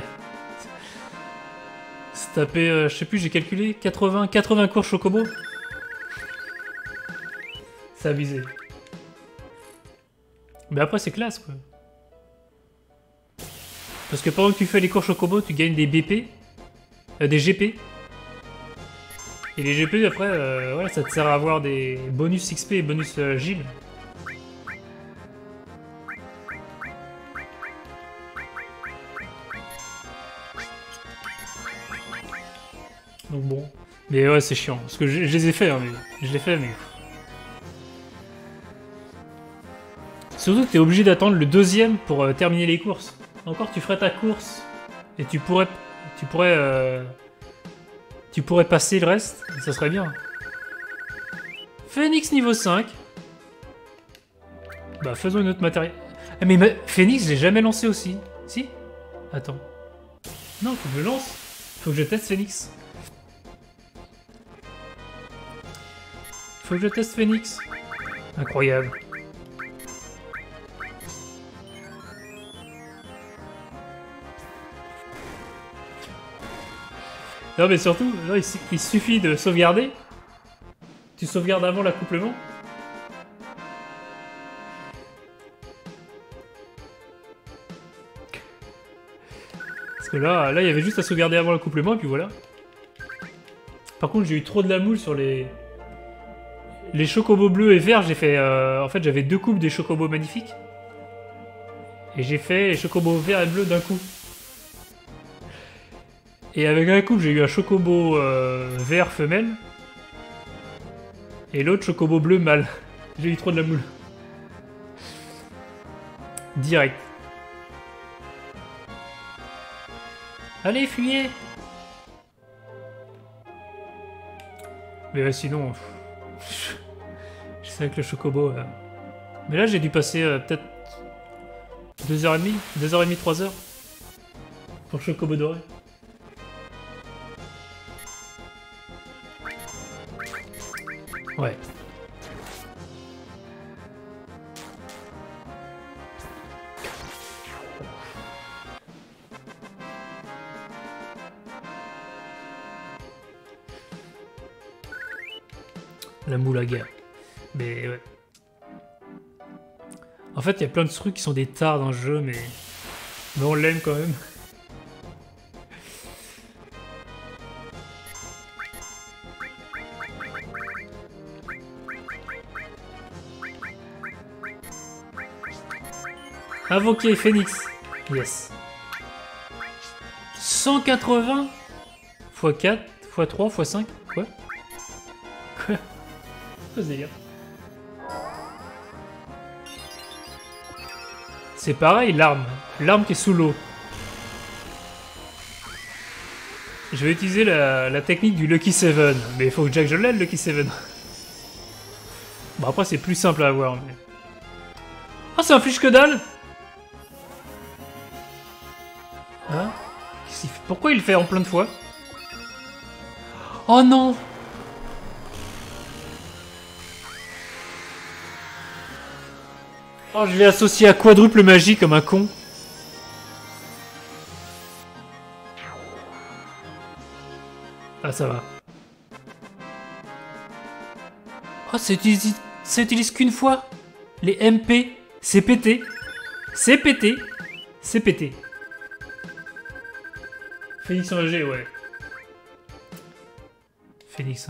Se taper, euh, je sais plus, j'ai calculé, quatre-vingts, quatre-vingts courses chocobo. C'est abusé. Mais après, c'est classe, quoi. Parce que pendant que tu fais les cours chocobo, tu gagnes des B P, euh, des G P. Et les G P, après, euh, ouais, ça te sert à avoir des bonus X P et bonus euh, Gilles. Donc bon. Mais ouais, c'est chiant. Parce que je, je les ai fait, hein, mais... Je les ai fait, mais... Surtout que t'es obligé d'attendre le deuxième pour euh, terminer les courses. Encore, tu ferais ta course. Et tu pourrais... Tu pourrais... Euh, tu pourrais passer le reste. Et ça serait bien. Phoenix niveau cinq. Bah, faisons une autre matériel. Ah, mais ma... Phoenix, je l'ai jamais lancé aussi. Si? Attends. Non, faut que je le lance. Faut que je teste Phoenix. Faut que je teste Phoenix. Incroyable. Non mais surtout, non, il, il suffit de sauvegarder. Tu sauvegardes avant l'accouplement. Parce que là, là, il y avait juste à sauvegarder avant l'accouplement et puis voilà. Par contre, j'ai eu trop de la moule sur les... Les chocobos bleus et verts, j'ai fait... Euh... En fait, j'avais deux coupes des chocobos magnifiques. Et j'ai fait les chocobos verts et bleus d'un coup. Et avec un couple, j'ai eu un chocobo euh, vert femelle. Et l'autre chocobo bleu mâle. J'ai eu trop de la moule. Direct. Allez, fuyez! Mais ouais, sinon... Je sais que le chocobo... Euh... Mais là, j'ai dû passer euh, peut-être... deux heures trente, deux heures trente, trois heures. Pour le chocobo doré. Ouais. La moule à guerre. Mais ouais. En fait, il y a plein de trucs qui sont des tares dans le jeu, mais... Mais on l'aime quand même. Invoquer Phoenix. Yes. cent quatre-vingts fois quatre fois trois fois cinq. Quoi? Quoi? Quoi ce délire? C'est pareil, l'arme. L'arme qui est sous l'eau. Je vais utiliser la, la technique du Lucky Seven. Mais il faut que Jack je l'ai, le Lucky Seven. Bon, après, c'est plus simple à avoir. Mais... Ah, c'est un fiche que dalle! Hein? Pourquoi il le fait en plein de fois? Oh non! Oh, je l'ai associé à quadruple magie comme un con. Ah, ça va. Oh, ça utilise, ça utilise qu'une fois. Les M P, c'est pété. C'est pété. C'est pété. Phoenix en G, ouais. Phoenix. Hein.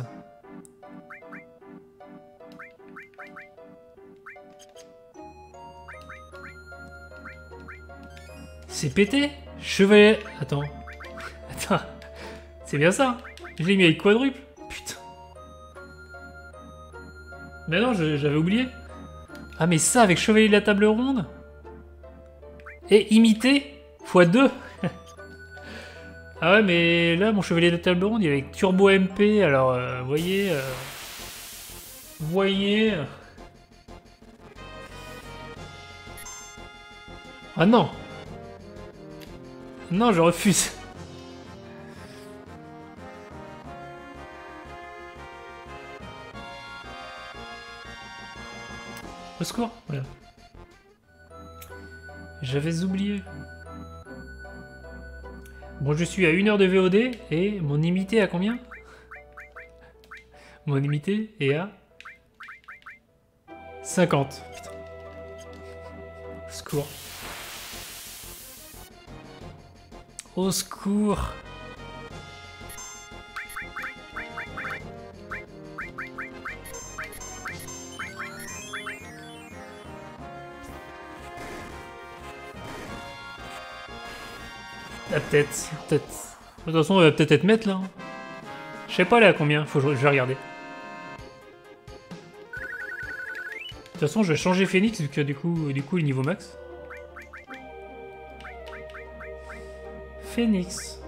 C'est pété. Chevalier... Attends. Attends. C'est bien ça. Je l'ai mis avec quadruple. Putain. Mais non, j'avais oublié. Ah, mais ça, avec Chevalier de la Table Ronde. Et imité fois deux. Ah ouais, mais là, mon Chevalier de la Table Ronde, il est avec Turbo M P. Alors, euh, vous voyez... Euh... Vous voyez... Ah non. Non, je refuse. Au secours, voilà. J'avais oublié. Bon, je suis à une heure de V O D et mon imité à combien? Mon imité est à cinquante. Putain. Au secours. Au secours. Ah, peut-être, peut-être. De toute façon, on va peut-être être maître là. Je sais pas là à combien, faut que je, je vais regarder. De toute façon, je vais changer Phoenix vu que du coup, du coup, il est niveau max. Phoenix.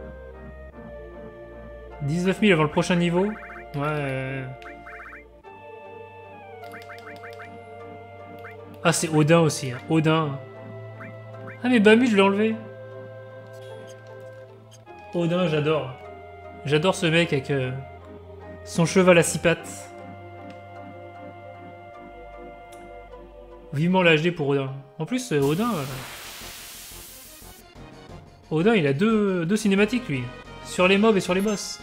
dix-neuf mille avant le prochain niveau. Ouais. Euh... Ah, c'est Odin aussi. Hein. Odin. Ah, mais Bamu, je l'ai enlevé. Odin, j'adore. J'adore ce mec avec euh, son cheval à six pattes. Vivement l'H D pour Odin. En plus, euh, Odin... Euh... Odin, il a deux, deux cinématiques, lui. Sur les mobs et sur les boss.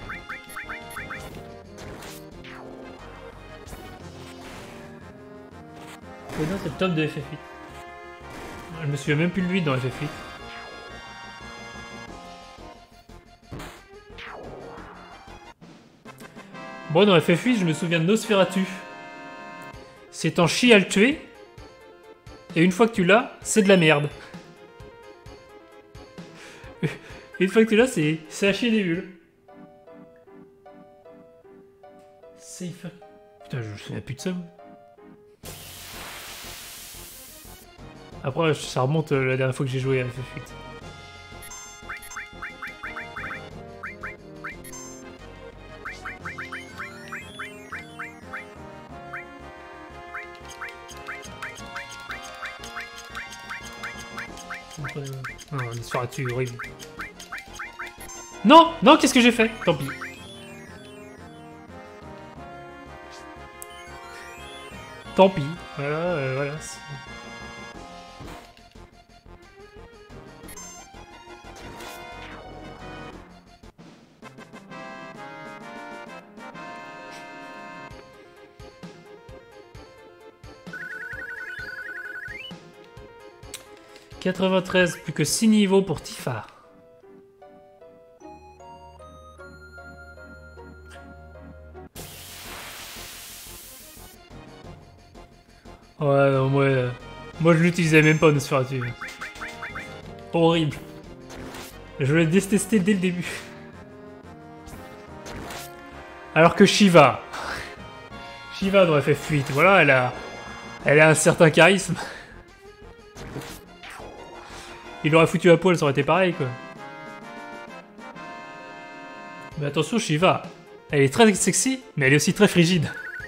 Et non, c'est le top de F F huit. Je me souviens même plus de lui dans F F huit. Bon, dans F F huit, je me souviens de Nosferatu. C'est un chi à le tuer. Et une fois que tu l'as, c'est de la merde. Une fois que tu l'as, c'est à chier des bulles. Safe. Putain, je me souviens plus de ça. Après, ça remonte euh, la dernière fois que j'ai joué à F F huit. Non, l'histoire là-dessus, horrible. Non, non, qu'est-ce que j'ai fait? Tant pis. Tant pis. Voilà, euh, voilà. quatre-vingt-treize, plus que six niveaux pour Tifa. Ouais, non, moi, euh, moi je l'utilisais même pas, Nosferatu. Horrible. Je l'ai détesté dès le début. Alors que Shiva. Shiva dans F F huit, voilà, elle a, elle a un certain charisme. Il l'aurait foutu à poil, ça aurait été pareil, quoi. Mais attention, Shiva, elle est très sexy, mais elle est aussi très frigide.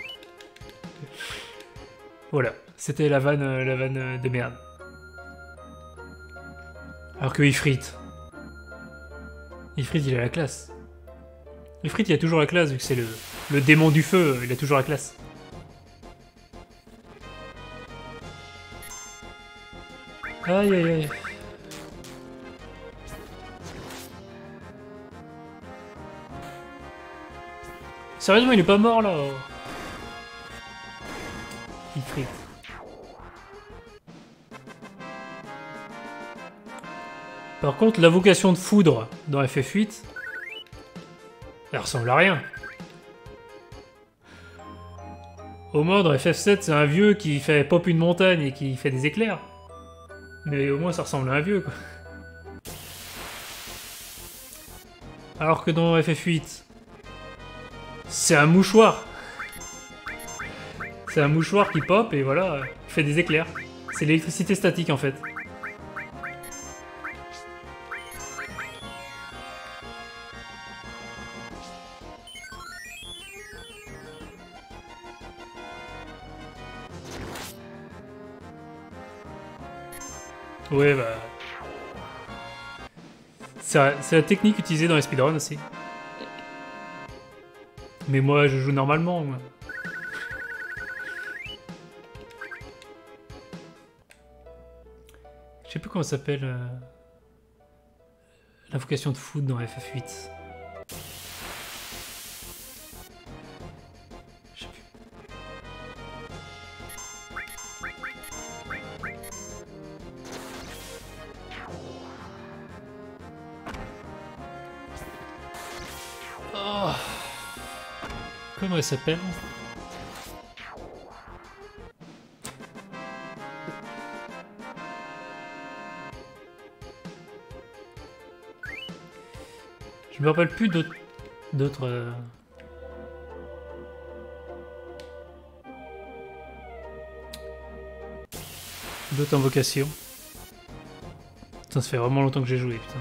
Voilà, c'était la vanne, euh, la vanne euh, de merde. Alors que Ifrit... Ifrit, il a la classe. Ifrit, il a toujours la classe, vu que c'est le, le démon du feu, il a toujours la classe. Aïe, aïe, aïe. Sérieusement, il est pas mort, là. Ifrit. Par contre, l'invocation de foudre dans F F huit, elle ressemble à rien. Au moins, dans F F sept, c'est un vieux qui fait pop une montagne et qui fait des éclairs. Mais au moins, ça ressemble à un vieux, quoi. Alors que dans F F huit, c'est un mouchoir. C'est un mouchoir qui pop et voilà, il fait des éclairs. C'est l'électricité statique en fait. Ouais bah... C'est la technique utilisée dans les speedruns aussi. Mais moi je joue normalement. Moi. Je sais plus comment ça s'appelle euh... l'invocation de foudre dans F F huit. Je sais plus. Oh. Comment elle s'appelle ? Je me rappelle plus d'autres... d'autres... Euh... d'autres invocations. Putain, ça fait vraiment longtemps que j'ai joué, putain.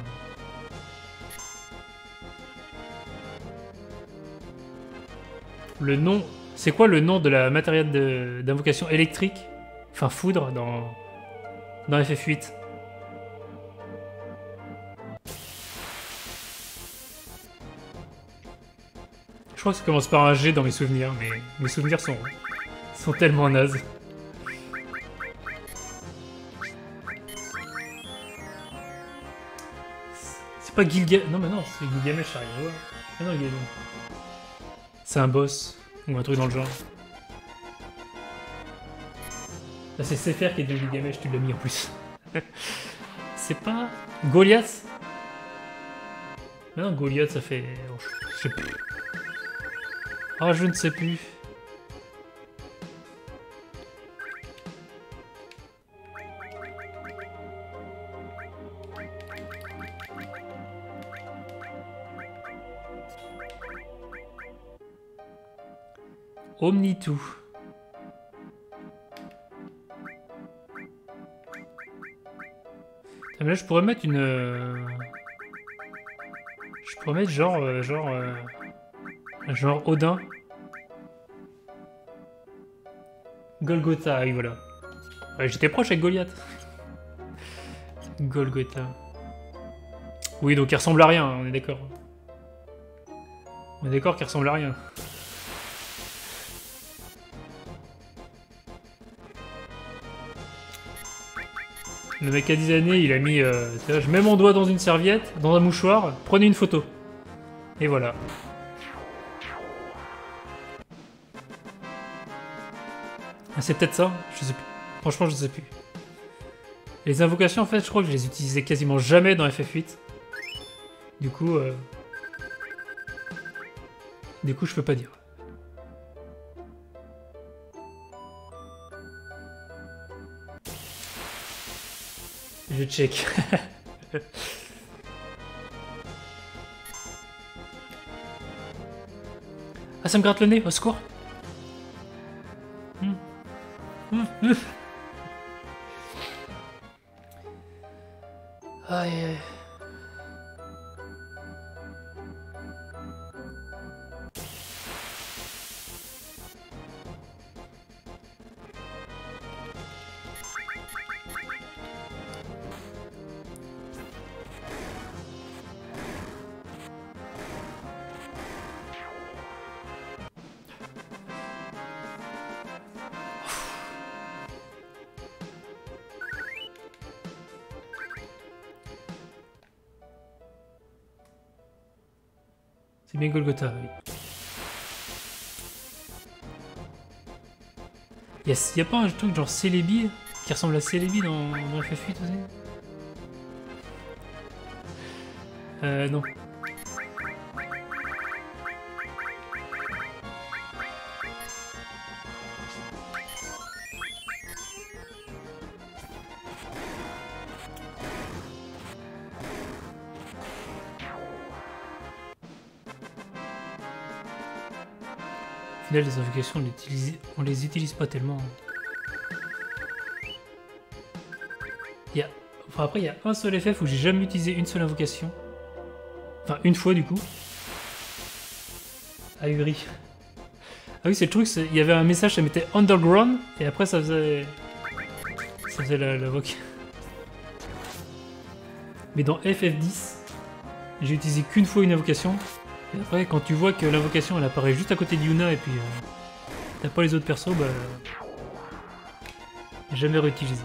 Le nom... C'est quoi le nom de la matériel d'invocation électrique? Enfin, foudre dans... dans F F huit. Je crois que ça commence par un G dans mes souvenirs, mais mes souvenirs sont, sont tellement nazes. C'est C'est pas Gilgamesh. Non, mais non, c'est Gilgamesh, ça n'a rien à voir. Ah non, Gilgamesh. C'est un boss. Ou un truc dans le genre. Là, c'est Sefer qui est de Gilgamesh, tu l'as mis en plus. C'est pas. Goliath? Mais non, Goliath, ça fait. Oh, je sais plus. Ah, oh, je ne sais plus. Omnitou. Mais là, je pourrais mettre une. Euh... Je pourrais mettre genre, euh, genre, euh... genre Odin. Golgotha, oui, voilà. Ouais, j'étais proche avec Goliath. Golgotha. Oui, donc il ressemble à rien, on est d'accord. On est d'accord qu'il ressemble à rien. Le mec a dix années, il a mis... Euh, je mets mon doigt dans une serviette, dans un mouchoir, prenez une photo. Et voilà. Ah, c'est peut-être ça, je sais plus. Franchement, je sais plus. Les invocations, en fait, je crois que je les utilisais quasiment jamais dans F F huit. Du coup... Euh... Du coup, je peux pas dire. Je check. Ah, ça me gratte le nez, au secours. Mmh. Mmh. Mmh. Aïe, aïe. C'est bien Golgotha, oui. Y'a y a pas un truc genre Celebi qui ressemble à Celebi dans, dans F F huit aussi? Euh, non. Au final, les invocations, on les utilise, on les utilise pas tellement. Il y a, enfin, après, il y a un seul F F où j'ai jamais utilisé une seule invocation. Enfin, une fois du coup. Ahuri. Ah oui, c'est le truc, il y avait un message, ça mettait Underground, et après ça faisait... Ça faisait la, la voc. Mais dans F F dix, j'ai utilisé qu'une fois une invocation. Et après, quand tu vois que l'invocation elle apparaît juste à côté de Yuna et puis euh, t'as pas les autres persos, bah... jamais réutilisé.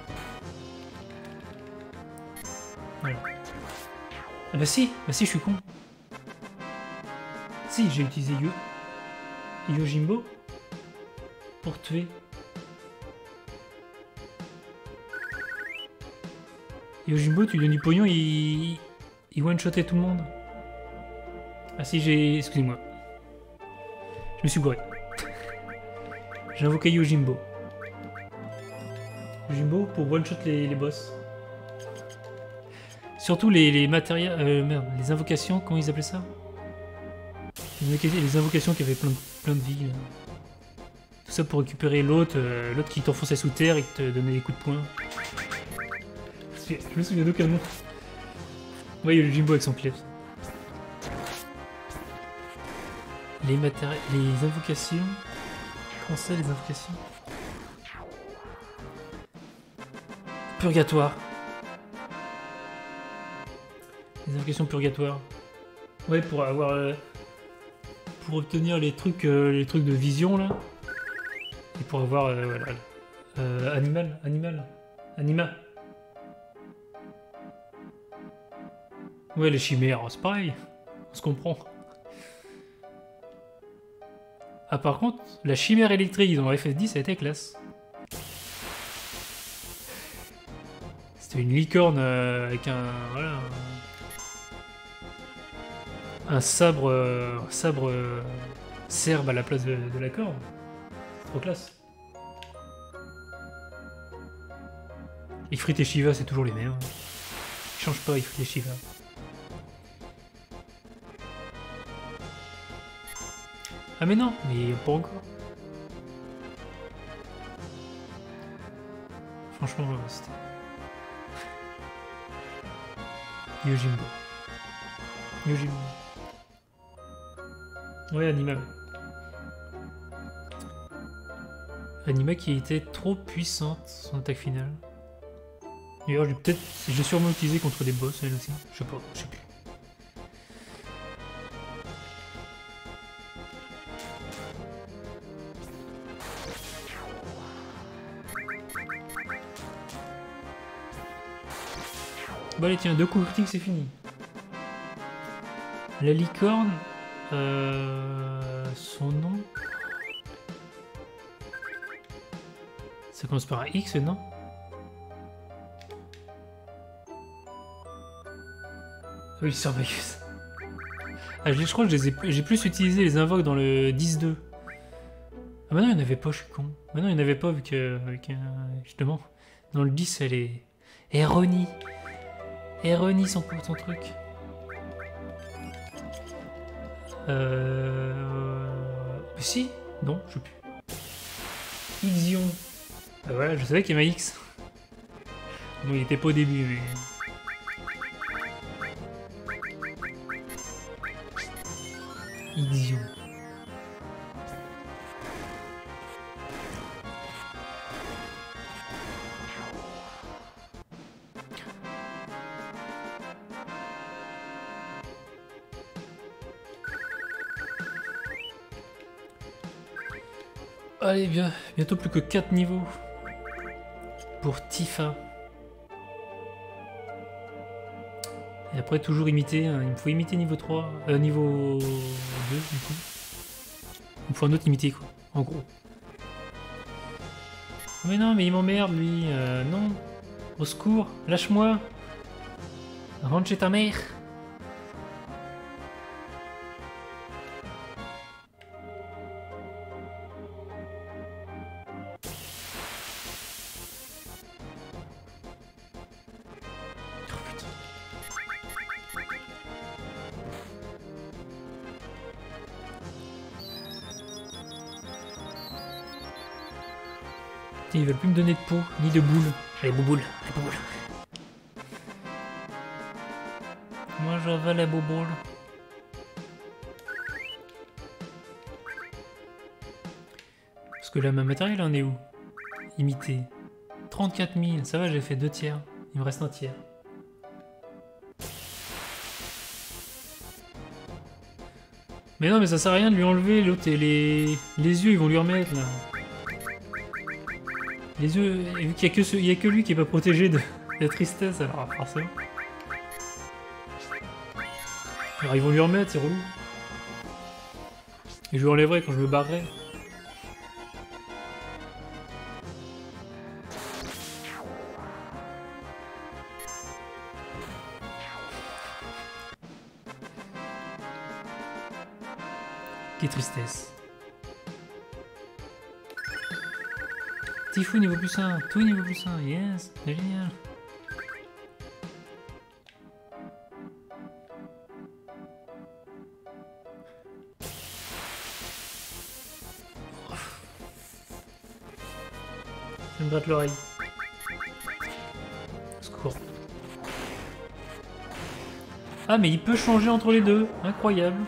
Voilà. Ah bah si, bah si, je suis con. Si, j'ai utilisé Yo... Yojimbo pour tuer. Yojimbo, tu donnes du pognon, il... il one-shotait tout le monde. Ah si, j'ai... Excusez-moi. Je me suis gouré. J'ai invoqué Yojimbo. Yojimbo pour one-shot les, les boss. Surtout les, les matériels... Euh, merde, les invocations, comment ils appelaient ça? Les invocations qui avaient plein de, plein de vie. Là. Tout ça pour récupérer l'autre, euh, l'autre qui t'enfonçait sous terre et qui te donnait des coups de poing. Je me souviens d'aucun nom. Ouais, il y a le Jimbo avec son pied. Les matériels... Les invocations... Comment ça, les invocations? Purgatoire. Les invocations purgatoires. Ouais, pour avoir... Euh, pour obtenir les trucs, euh, les trucs de vision, là. Et pour avoir... Euh, voilà. Euh, animal, animal. Anima. Ouais, les chimères, c'est pareil. On se comprend. Ah, par contre, la chimère électrique dans F F dix, ça a été classe. C'était une licorne euh, avec un... Voilà, un, un sabre... Euh, un sabre... Euh, serbe à la place de, de la corde. C'est trop classe. Ifrit et Shiva, c'est toujours les mêmes. Ils changent pas, Ifrit et Shiva. Ah mais non, mais pas encore. Franchement, c'était... Yojimbo. Yojimbo. Ouais, Anima. Anima qui était trop puissante, son attaque finale. D'ailleurs, j'ai peut-être... J'ai sûrement utilisé contre des boss, elle aussi. Je sais pas, je sais plus. Bon allez tiens, deux coups critiques c'est fini. La licorne... Euh... Son nom... Ça commence par un X, non? Oui, Surveillus. Ah, je crois que j'ai plus utilisé les invoques dans le dix deux. Ah bah non, il n'y en avait pas, je suis con. Bah non, il n'y en avait pas vu que... Avec un... Justement, dans le dix, elle est... Erronie. Erronie son, son truc. Euh... Mais si. Non, je sais plus. Ixion. Ah voilà, je savais qu'il y avait un X. Bon, il était pas au début, mais... Ixion. Allez, bien, bientôt plus que quatre niveaux pour Tifa. Et après, toujours imiter, hein, il me faut imiter niveau trois, euh, niveau deux du coup. Il me faut un autre imiter quoi, en gros. Mais non, mais il m'emmerde lui, euh, non. Au secours, lâche-moi. Rentre chez ta mère. Ils veulent plus me donner de peau, ni de boules. Allez, bouboule, allez, bouboule. Moi, je veux les bouboules. Parce que là, ma matériel en est où? Imité. trente-quatre mille, ça va, j'ai fait deux tiers. Il me reste un tiers. Mais non, mais ça sert à rien de lui enlever l'autre et les... les yeux, ils vont lui remettre là. Les yeux, vu qu'il n'y a, que ce... a que lui qui est pas protégé de la tristesse, alors forcément. Alors ils vont lui remettre, c'est relou. Et je lui enlèverai quand je me barrerai. Quelle tristesse. Tifou niveau plus un, tout niveau plus un, yes, c'est génial. Je me gratte l'oreille. Secours. Ah mais il peut changer entre les deux, incroyable.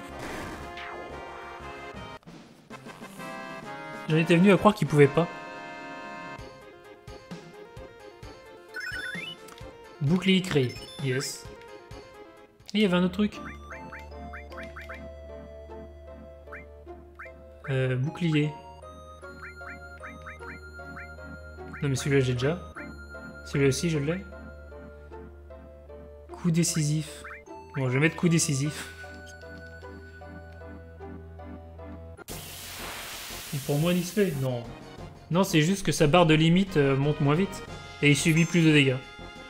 J'en étais venu à croire qu'il pouvait pas. Bouclier créé, yes. Et il y avait un autre truc. Euh, bouclier. Non mais celui-là j'ai déjà. Celui-là aussi je l'ai. Coup décisif. Bon, je vais mettre coup décisif. Il prend moins d'X P? Non. Non, c'est juste que sa barre de limite euh, monte moins vite. Et il subit plus de dégâts.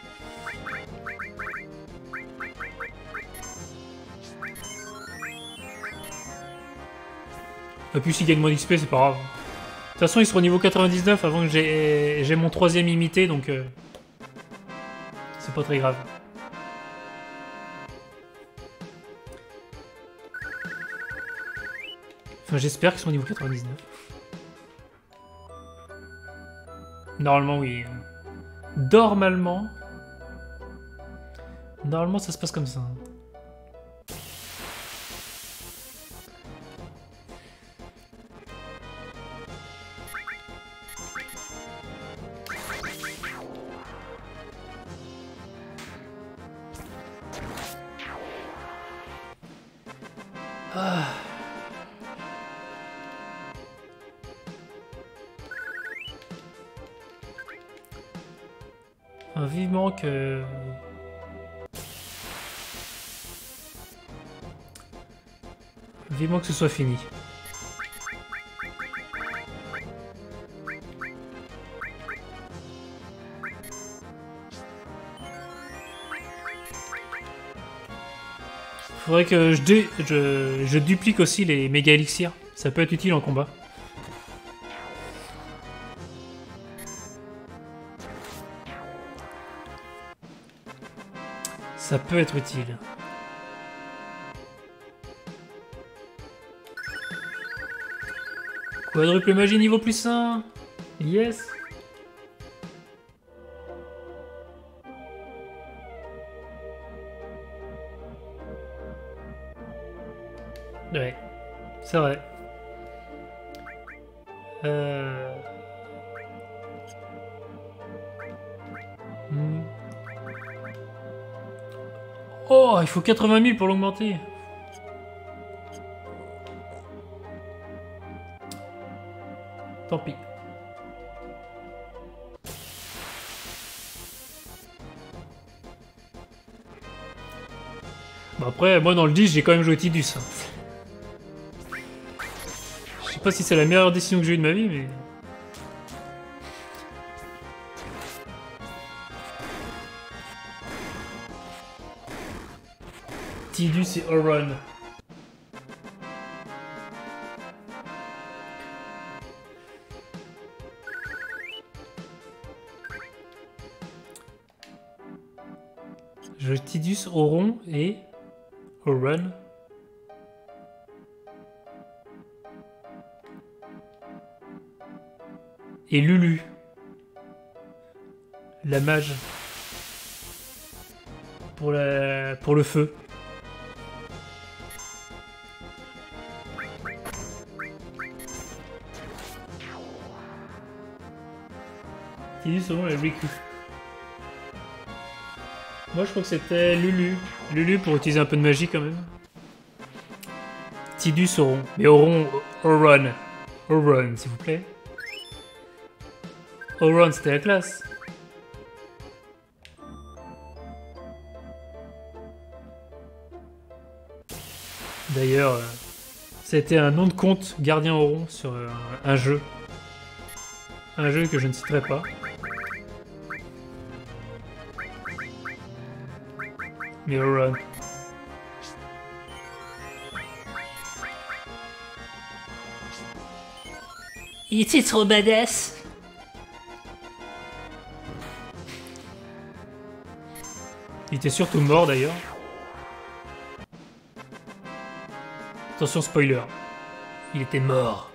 Et puis s'il gagne moins d'X P, c'est pas grave. De toute façon, il sera au niveau quatre-vingt-dix-neuf avant que j'ai mon troisième imité, donc... Euh, c'est pas très grave. Enfin, j'espère qu'ils sont au niveau quatre-vingt-dix-neuf. Normalement, oui. Normalement... Normalement, ça se passe comme ça. Ah. Enfin, vivement que... Vivement que ce soit fini. Faudrait que je, dé je, je duplique aussi les méga élixirs. Ça peut être utile en combat. Ça peut être utile. Quadruple magie niveau plus un. Yes. Ouais, c'est vrai. Euh... Hmm. Oh, il faut quatre-vingt mille pour l'augmenter. Tant pis. Bon après, moi dans le dix, j'ai quand même joué Tidus. Hein. Je sais pas si c'est la meilleure décision que j'ai eue de ma vie, mais... Tidus et Auron. Je Tidus, Auron et Auron. Et Lulu. La mage. Pour la pour le feu. Tidus, Auron et Riku. Moi je crois que c'était Lulu. Lulu pour utiliser un peu de magie quand même. Tidus, Auron. Mais Auron, Auron. Auron, s'il vous plaît. Auron, c'était la classe. D'ailleurs, euh, c'était un nom de compte Gardien Auron sur euh, un, un jeu. Un jeu que je ne citerai pas. Mais Auron. Il était trop badass. Il était surtout mort d'ailleurs. Attention spoiler. Il était mort.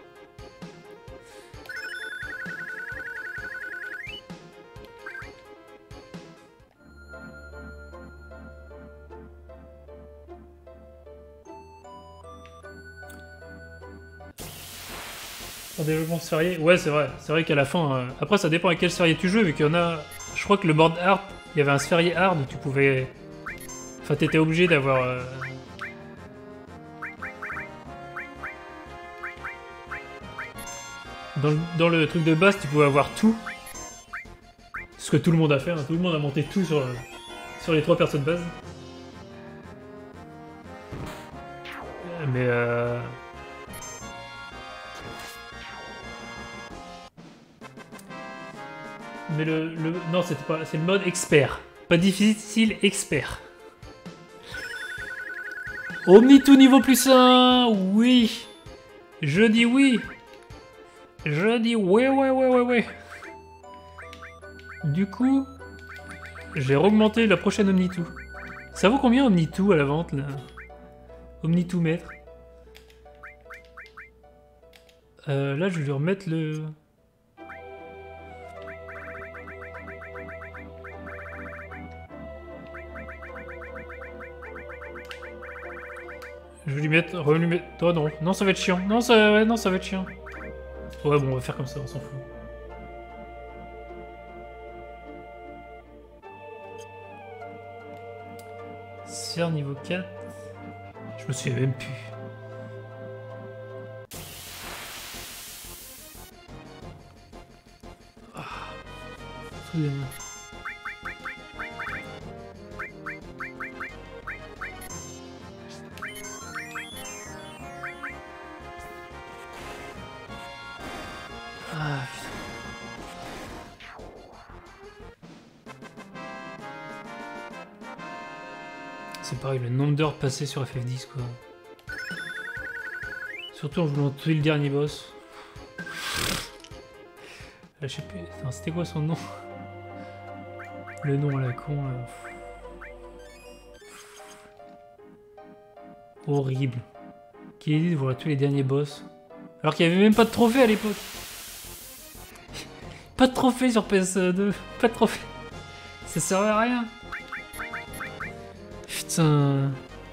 En développement sphérié, ouais c'est vrai. C'est vrai qu'à la fin... Euh... Après ça dépend à quel sphérié tu joues, vu qu'il y en a... Je crois que le board hard, il y avait un sphérié hard où tu pouvais... Enfin t'étais obligé d'avoir... Euh... Dans, le, dans le truc de base, tu pouvais avoir tout. Ce que tout le monde a fait, hein. Tout le monde a monté tout sur, sur les trois persos de base. Mais euh... Mais le... le... Non, c'était pas... C'est le mode expert. Pas difficile, expert. Omnitou niveau plus un. Oui. Je dis oui. Je dis ouais, ouais, ouais, ouais, ouais. Du coup, j'ai augmenté la prochaine Omnitou. Ça vaut combien Omnitou à la vente, là? Omnitou maître. Euh, là, je vais lui remettre le... Je vais lui mettre... Lui mettre... Oh non, non, ça va être chiant. Non, ça, ouais, non, ça va être chiant. Ouais, bon, on va faire comme ça, on s'en fout. Sphère niveau quatre. Je me souviens même plus. Ah. Ah, putain. C'est pareil, le nombre d'heures passées sur F F dix, quoi. Surtout en voulant tuer le dernier boss. Je sais plus, c'était quoi son nom? Le nom à la con, là. Horrible. Qui est dit de vouloir tuer les derniers boss. Alors qu'il n'y avait même pas de trophée à l'époque. Pas de trophée sur P S deux. Pas de trophée. Ça servait à rien. Putain.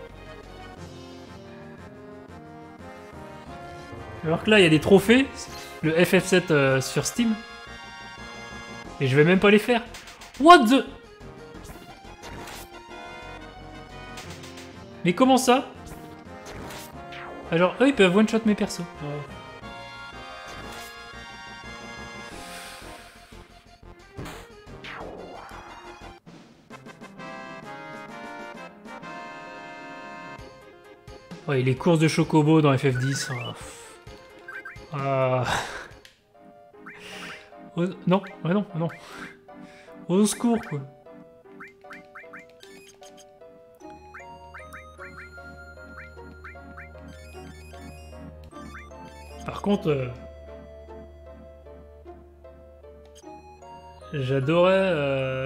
Alors que là, il y a des trophées. Le F F sept euh, sur Steam. Et je vais même pas les faire. What the... Mais comment ça? Alors, eux, ils peuvent one-shot mes persos. Ouais. Ouais, les courses de chocobo dans F F dix. Oh. Ah. Oh, non, ouais, non, non. Au secours, quoi. Par contre, euh, j'adorais euh,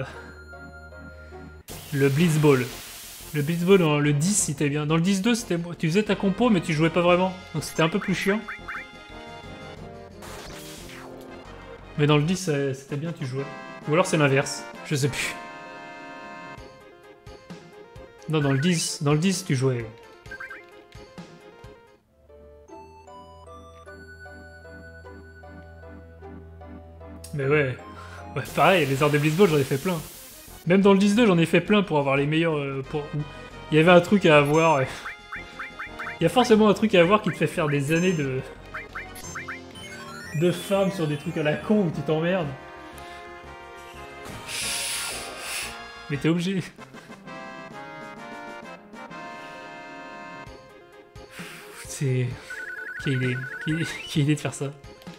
le Blitzball. Le Blitzball dans le dix, c'était bien. Dans le dix deux, c'était, tu faisais ta compo, mais tu jouais pas vraiment. Donc c'était un peu plus chiant. Mais dans le dix, c'était bien, tu jouais. Ou alors c'est l'inverse, je sais plus. Non, dans le dix, dans le dix, tu jouais. Mais ouais, ouais pareil, les heures de Blitzball, j'en ai fait plein. Même dans le dix deux, j'en ai fait plein pour avoir les meilleurs... Euh, pour... Il y avait un truc à avoir. Ouais. Il y a forcément un truc à avoir qui te fait faire des années de... de farm sur des trucs à la con où tu t'emmerdes. Mais t'es obligé. C'est... Quelle idée. Quelle... Quelle idée de faire ça.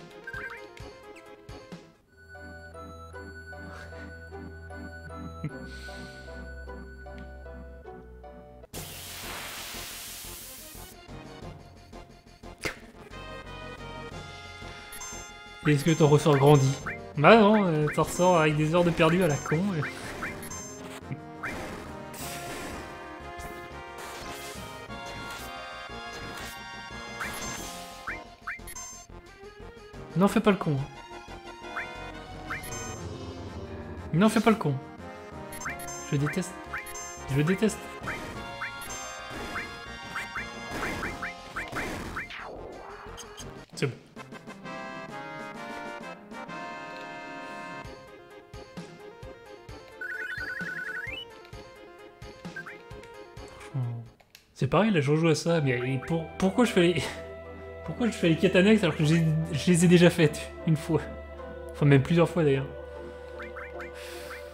Est-ce que t'en ressors grandi? Bah non, euh, t'en ressors avec des heures de perdu à la con. Et... Non, fais pas le con. Non, fais pas le con. Je déteste. Je déteste. C'est bon. C'est pareil, là je rejoue à ça, mais pour, pourquoi je fais les... Pourquoi je fais les quêtes annexes alors que je les ai déjà faites une fois? Enfin même plusieurs fois d'ailleurs.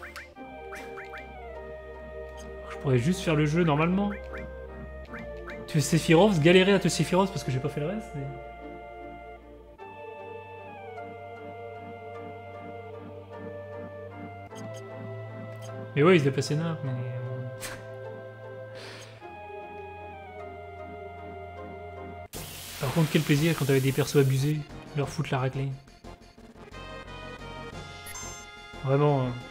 Je pourrais juste faire le jeu normalement. Tu fais Sephiroth, galérer à te Sephiroth parce que j'ai pas fait le reste. Mais... Mais ouais, il se déplaçait nain, mais... Par contre, quel plaisir quand t'avais des persos abusés, leur foutre la raclée. Vraiment... Hein.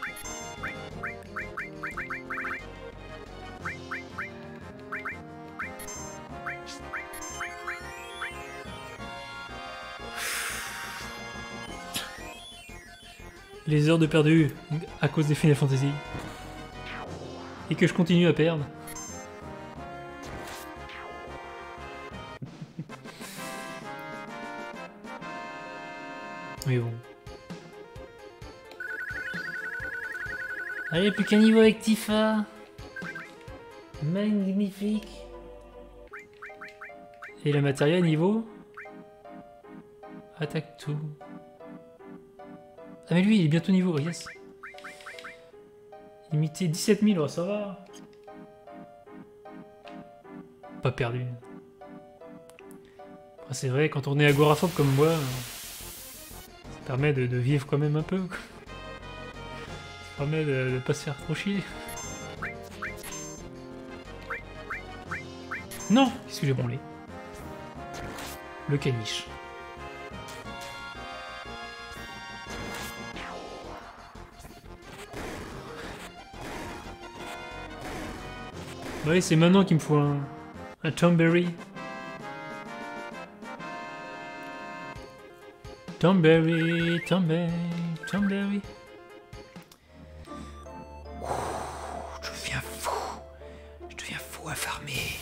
Les heures de perdu à cause des Final Fantasy. Et que je continue à perdre. Mais bon. Allez, plus qu'un niveau avec Tifa. Magnifique. Et la matériel niveau attaque tout. Ah mais lui il est bientôt niveau, yes. Limité dix-sept mille, oh, ça va. Pas perdu. Après, c'est vrai, quand on est agoraphobe comme moi, ça permet de, de vivre quand même un peu. Quoi. Ça permet de, de pas se faire trop chier. Non, qu'est-ce que j'ai branlé? Le caniche. Ouais, c'est maintenant qu'il me faut un, un Tomberry. Tomberry, Tomberry, Tomberry. Je deviens fou. Je deviens fou à farmer.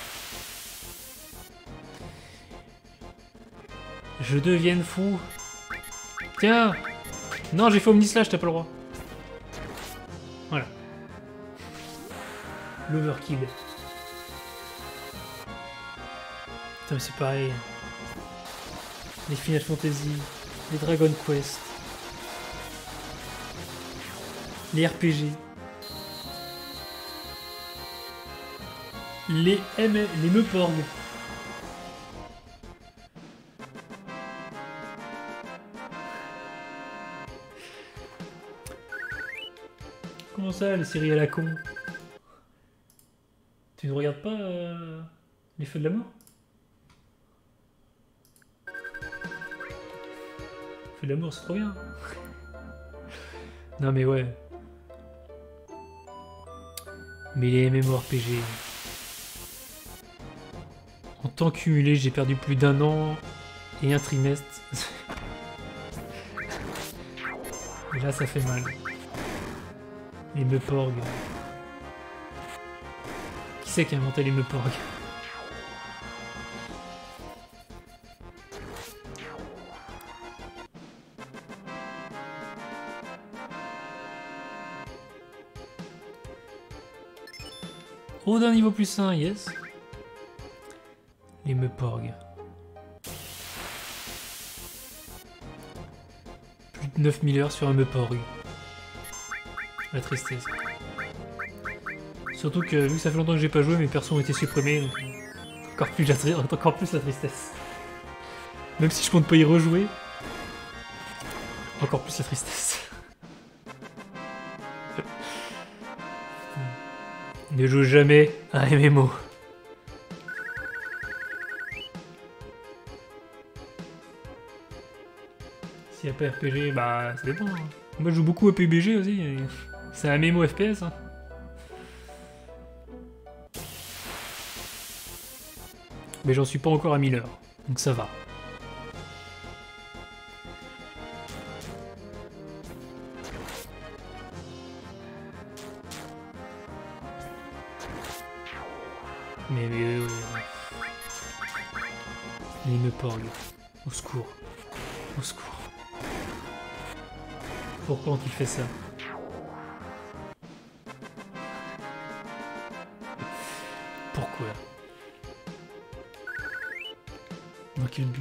Je devienne fou. Tiens. Non, j'ai fait Omnislash, t'as pas le droit. Voilà. L'overkill. Putain mais c'est pareil. Les Final Fantasy, les Dragon Quest, les R P G, les M les Meuporg. Comment ça, les séries à la con? Tu ne regardes pas euh, les Feux de la Mort? Feux de la Mort, c'est trop bien. Non mais ouais. Mais les MMORPG... En temps cumulé, j'ai perdu plus d'un an et un trimestre. Et là, ça fait mal. Les Meuporg. Qui c'est qui a inventé les Meuporg? Oh, d'un niveau plus un, yes. Les Meuporg. Plus de neuf mille heures sur un Meuporg. La tristesse. Surtout que vu que ça fait longtemps que j'ai pas joué, mes persos ont été supprimés, donc encore plus la, tri encore plus la tristesse. Même si je compte pas y rejouer, encore plus la tristesse. Ne joue jamais à un M M O. S'il n'y a pas R P G, bah ça dépend. Hein. Moi je joue beaucoup à P U B G aussi. C'est un M M O F P S. Hein. Mais j'en suis pas encore à mille heures, donc ça va. Mais mais euh, les Meuporg, au secours, au secours. Pourquoi ont-ils fait ça? Pourquoi? Dans quel but?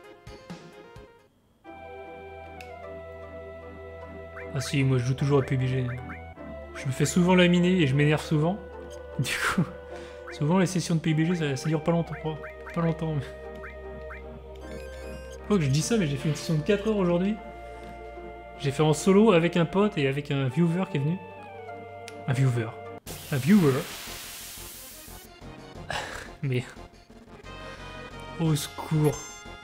Ah si, moi je joue toujours à P U B G. Je me fais souvent laminer et je m'énerve souvent. Du coup, Souvent les sessions de P U B G ça, ça dure pas longtemps. Pas, pas longtemps. Mais... Je crois que je dis ça mais j'ai fait une session de quatre heures aujourd'hui. J'ai fait en solo avec un pote et avec un viewer qui est venu. Un viewer. Un viewer. Mais... Au secours.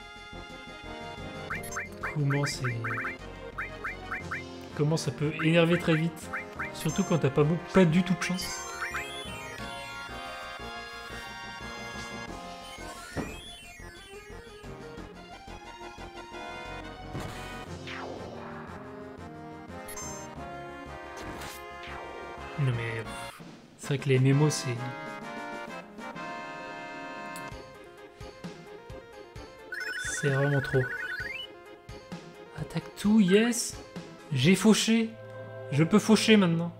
Comment c'est... Comment ça peut énerver très vite. Surtout quand t'as pas, pas du tout de chance. Non mais... C'est vrai que les mémos c'est... C'est vraiment trop. Attaque tout, yes. J'ai fauché. Je peux faucher maintenant.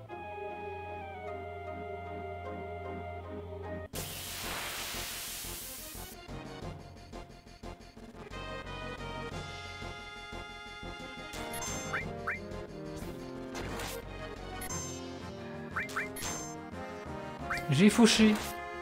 J'ai fauché.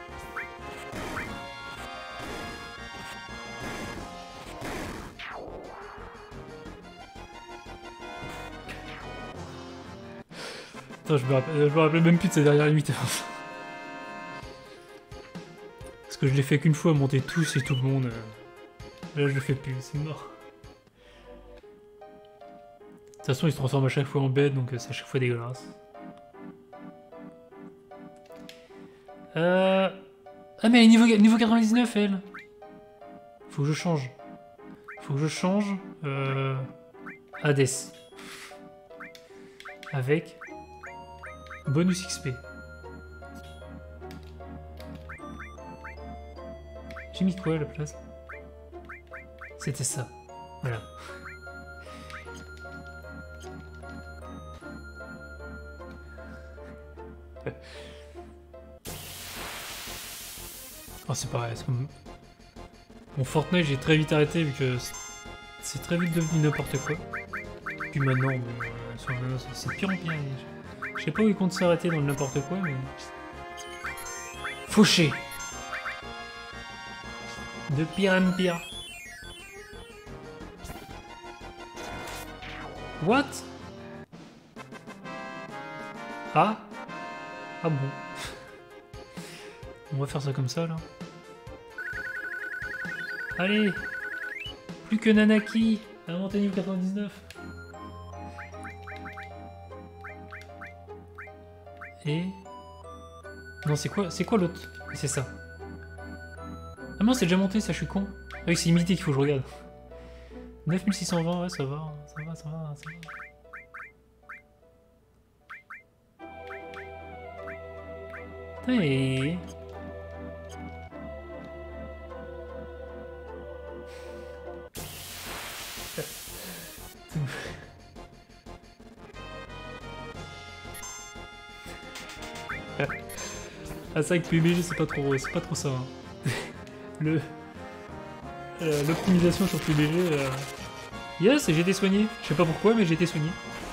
Attends, je me, rappelle, je me rappelle même plus de ces dernières limites. Parce que je l'ai fait qu'une fois, monter tous et tout le monde. Là, je le fais plus, c'est mort. De toute façon, il se transforme à chaque fois en bête, donc c'est à chaque fois dégueulasse. Euh... Ah, mais elle est niveau, niveau quatre-vingt-dix-neuf, elle. Faut que je change. Faut que je change. Euh... Hades. Avec... Bonus X P. J'ai mis quoi à la place? C'était ça. Voilà. Oh, c'est pareil. Que... Mon Fortnite, j'ai très vite arrêté vu que c'est très vite devenu n'importe quoi. Puis maintenant, bon, euh, c'est pire en pire. Je sais pas où il compte s'arrêter dans le n'importe quoi, mais... Fauché. De pire en pire. What? Ah? Ah bon. On va faire ça comme ça, là. Allez. Plus que Nanaki. Inventé niveau quatre-vingt-dix-neuf. Et... Non, c'est quoi, c'est quoi l'autre? C'est ça. Ah non, c'est déjà monté, ça, je suis con. Ah oui, c'est imité qu'il faut que je regarde. neuf mille six cent vingt, ouais, ça va, ça va, ça va, ça va. Et... Ah, c'est vrai que P U B G c'est pas trop, c'est pas trop ça. Hein. Le euh, l'optimisation sur P U B G. Euh... Yes, j'ai été soigné. Je sais pas pourquoi, mais j'ai été soigné.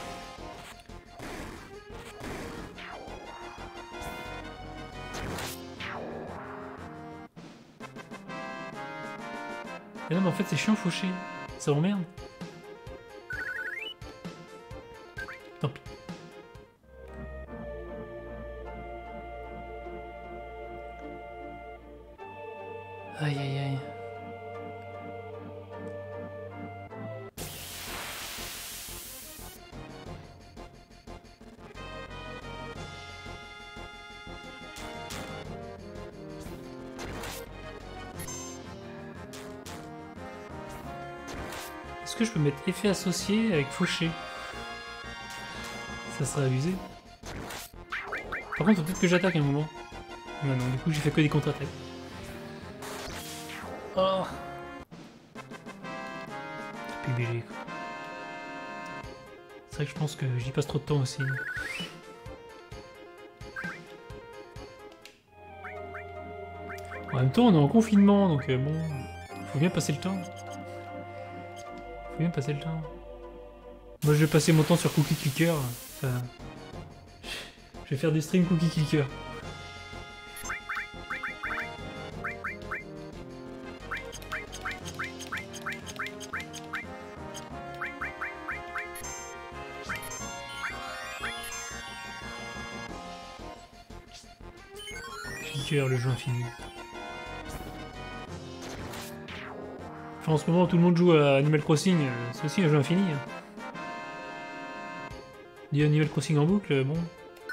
Et non, mais en fait c'est chiant fauché. Ça m'emmerde. Tant pis. Aïe aïe aïe. Est-ce que je peux mettre effet associé avec fauché? Ça serait abusé. Par contre, faut peut-être que j'attaque à un moment. Ah non, du coup j'ai fait que des contre-attaques. Oh. P U B G quoi. C'est vrai que je pense que j'y passe trop de temps aussi. En même temps on est en confinement donc euh, bon, faut bien passer le temps. Faut bien passer le temps. Moi je vais passer mon temps sur Cookie Clicker. Enfin, je vais faire des streams Cookie Clicker. cœur, le jeu infini. Enfin, en ce moment, tout le monde joue à Animal Crossing, euh, c'est aussi un jeu infini. Hein. Dit Animal Crossing en boucle, bon.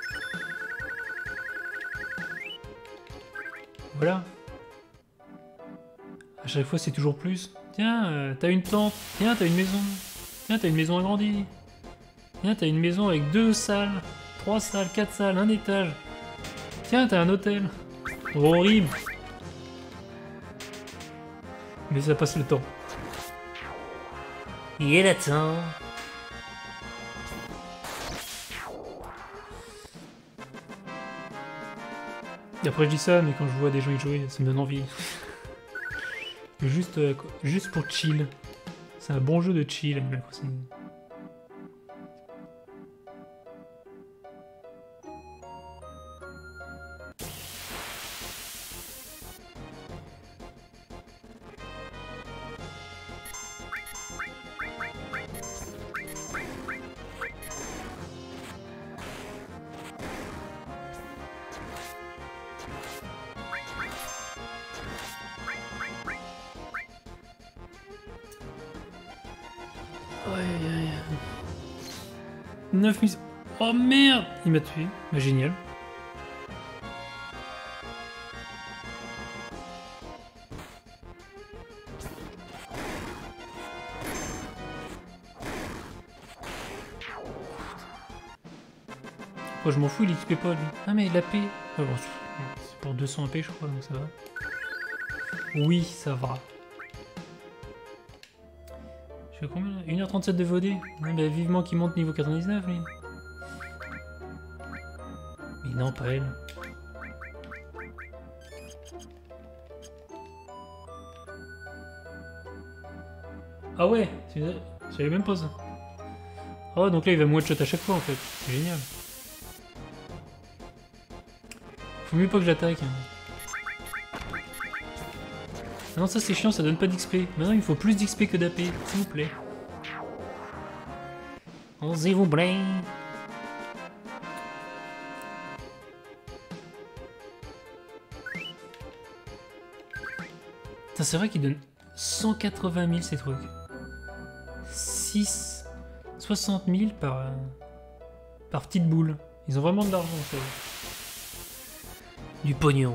Voilà. À chaque fois, c'est toujours plus. Tiens, euh, t'as une tente. Tiens, t'as une maison. Tiens, t'as une maison agrandie. Tiens, t'as une maison avec deux salles, trois salles, quatre salles, un étage. Tiens, t'as un hôtel. Horrible. Mais ça passe le temps. Il est le temps. Et après je dis ça, mais quand je vois des gens y jouer, ça me donne envie. Juste, euh, juste pour chill. C'est un bon jeu de chill, Animal Crossing. neuf mille... Oh merde! Il m'a tué. Bah, génial. Oh, je m'en fous, il X P pas lui. Ah mais la paix. Ah, bon, c'est pour deux cents A P je crois, donc ça va. Oui, ça va. Je fais combien là? une heure trente-sept de V O D. Ah, bah, vivement qu'il monte niveau quatre-vingt-dix-neuf lui. Mais non, pas elle. Ah ouais, j'avais même pas ça. Oh, donc là il va me one-shot à chaque fois en fait. C'est génial. Faut mieux pas que j'attaque. Hein. Ah non, ça c'est chiant, ça donne pas d'X P. Maintenant il me faut plus d'X P que d'A P, s'il vous plaît. On s'il vous plaît. Putain, c'est vrai qu'ils donnent cent quatre-vingt mille ces trucs. six... soixante mille par... Euh, par petite boule. Ils ont vraiment de l'argent, ça. Du pognon.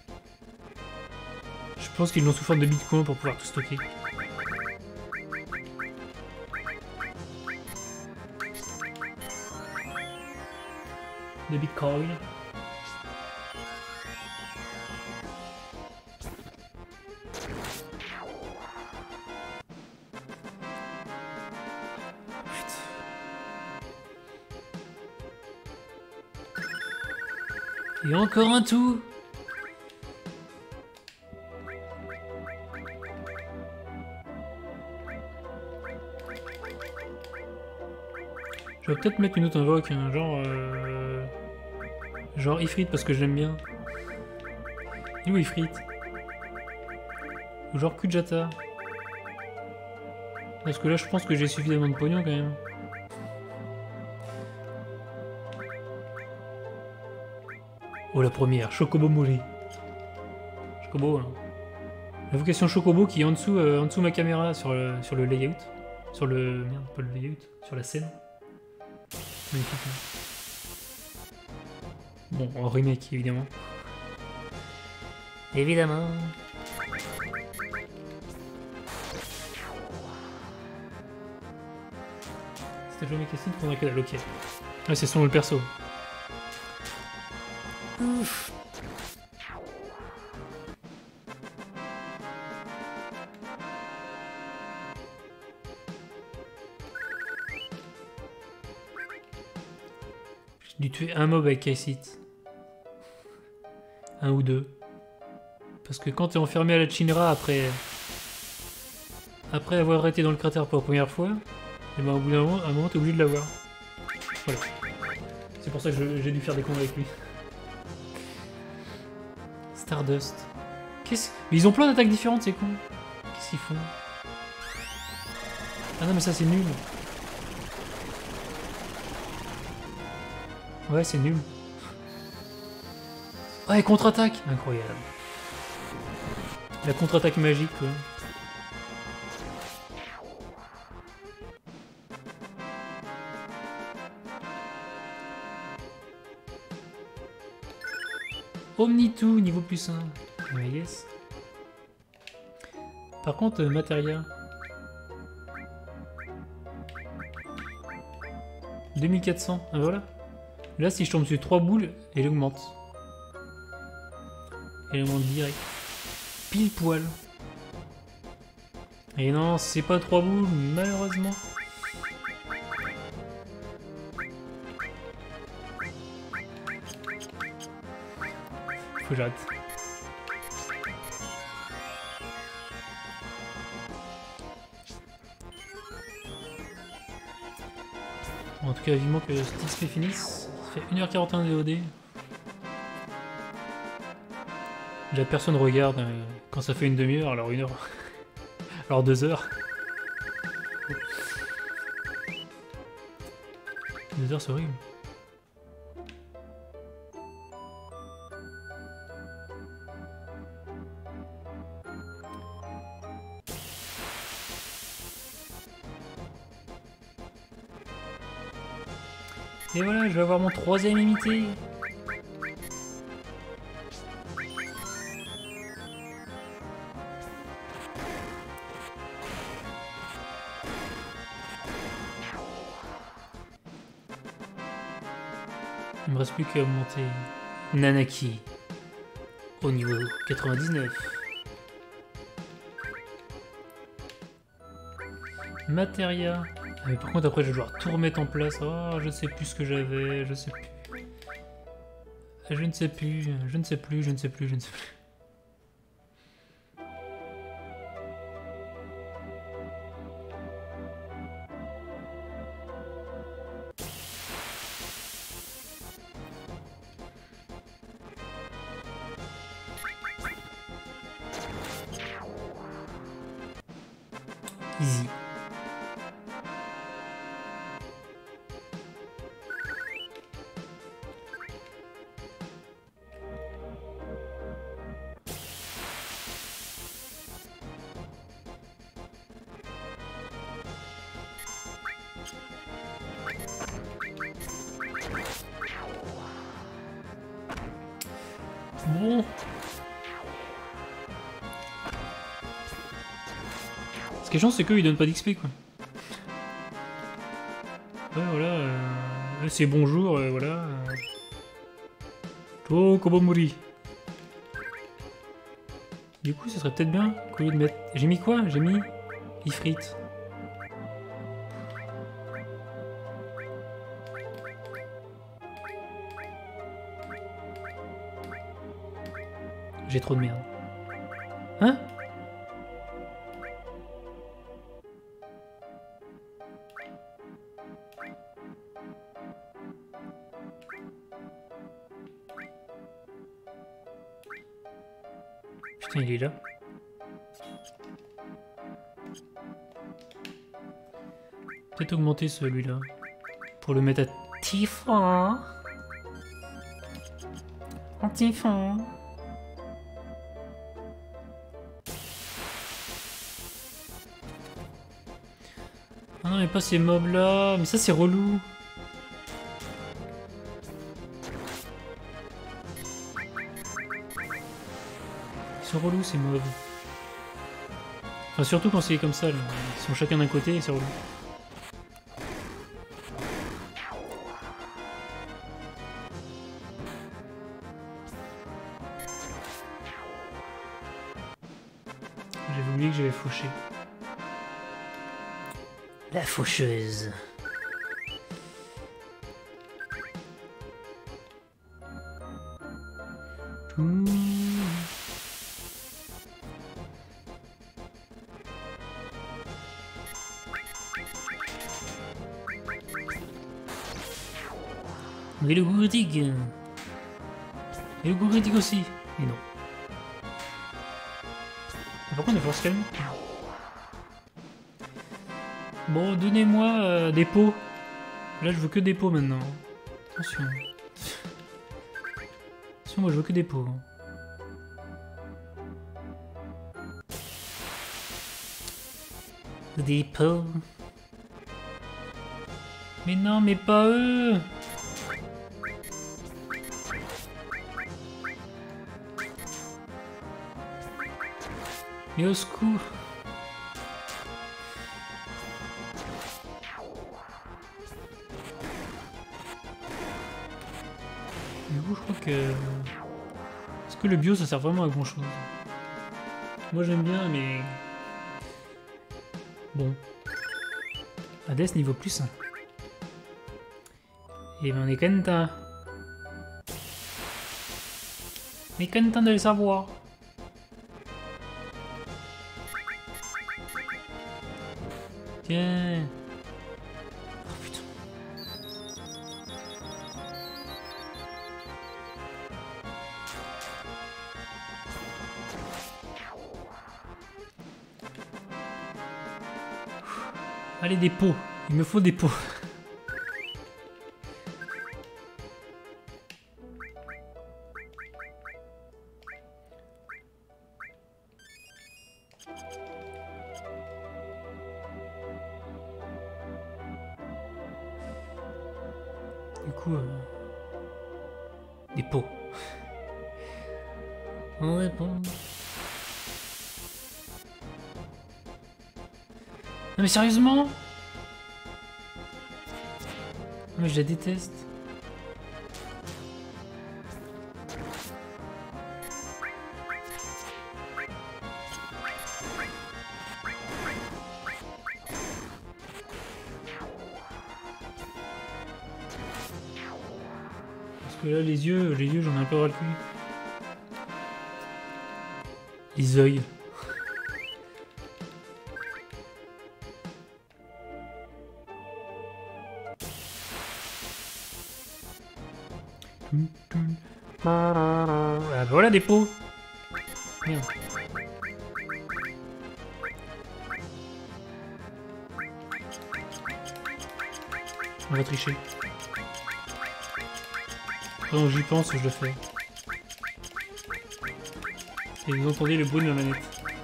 Je pense qu'ils l'ont sous forme de bitcoin pour pouvoir tout stocker. De bitcoin. Et encore un tout. Je vais peut-être mettre une autre invoque, hein, genre... Euh... Genre Ifrit, parce que j'aime bien. Il est où Ifrit? Ou genre Kujata. Parce que là, je pense que j'ai suffisamment de pognon, quand même. Oh, la première, Chocobo Moulé. Chocobo, hein. L'invocation Chocobo qui est en dessous, euh, en dessous de ma caméra sur le, sur le layout. Sur le... Merde, pas le layout. Sur la scène. Magnifique. Hein. Bon, en remake, évidemment. Évidemment. C'était joué Cassid qu'on a que dalle, ok. Ah, c'est son le perso. Ouf. J'ai dû tuer un mob avec Cassid. Un ou deux. Parce que quand t'es enfermé à la Chinra après... Après avoir été dans le cratère pour la première fois, et ben au bout d'un moment, à un moment t'es obligé de l'avoir. Voilà. C'est pour ça que j'ai dû faire des combats avec lui. Stardust. Qu'est-ce... Mais ils ont plein d'attaques différentes, c'est con. Qu'est-ce qu'ils font? Ah non mais ça c'est nul. Ouais c'est nul. Ouais, contre-attaque. Incroyable. La contre-attaque magique, quoi. Omnitou, niveau plus un. Ouais, yes. Par contre, euh, Materia. deux mille quatre cents, ah, voilà. Là, si je tombe sur trois boules, elle augmente. Elle augmente direct. Pile poil. Et non, c'est pas trois boules, malheureusement. Faut que j'arrête. En tout cas, vivement que cet X P finisse. Ça fait une heure quarante et un de V O D. Déjà, personne regarde euh, quand ça fait une demi-heure, alors une heure. Alors deux heures. Deux heures, c'est horrible. Et voilà, je vais avoir mon troisième imité. Il me reste plus qu'à monter Nanaki au niveau quatre-vingt-dix-neuf. Materia. Ah, mais par contre après je vais devoir tout remettre en place. Oh, je sais plus ce que j'avais, je sais plus. Je ne sais plus, je ne sais plus, je ne sais plus, je ne sais plus. Easy. Bon. Ce qui est chiant, c'est qu'ils donnent pas d'X P, quoi. Ouais, voilà. Euh... C'est bonjour, euh, voilà. Oh, Kobomori. Du coup, ce serait peut-être bien qu'au lieu de mettre... J'ai mis quoi? J'ai mis Ifrit. J'ai trop de merde. Hein? Putain, il est là. Peut-être augmenter celui-là. Pour le mettre à Typhon. En Typhon. Ah non, mais pas ces mobs là. Mais ça, c'est relou. Ils sont relous ces mobs. Enfin, surtout quand c'est comme ça, là. Ils sont chacun d'un côté et c'est relou. J'avais oublié que j'avais fauché. La faucheuse. Ouh. Mais le gourdig. Et le gourdig aussi. Et non. Par contre, il faut se calmer. Bon, donnez-moi euh, des pots. Là, je veux que des pots maintenant. Attention. Attention, moi je veux que des pots. Des pots. Mais non, mais pas eux. Mais au secours. Du coup, je crois que... Est-ce que le bio, ça sert vraiment à grand-chose? Moi, j'aime bien, mais... Bon. Hades niveau plus un. Et ben on est content. On est content de le savoir. Tiens. Oh putain. Allez, des pots. Il me faut des pots. Du coup, euh... des pots. Ouais, bon. Non mais sérieusement? Non mais je la déteste. Parce que là les yeux, les yeux j'en ai un peu ras le cul. Les yeux. Ah, voilà des pots. Merde. On va tricher. Quand j'y pense, je le fais. Et vous entendez le bruit de ma manette.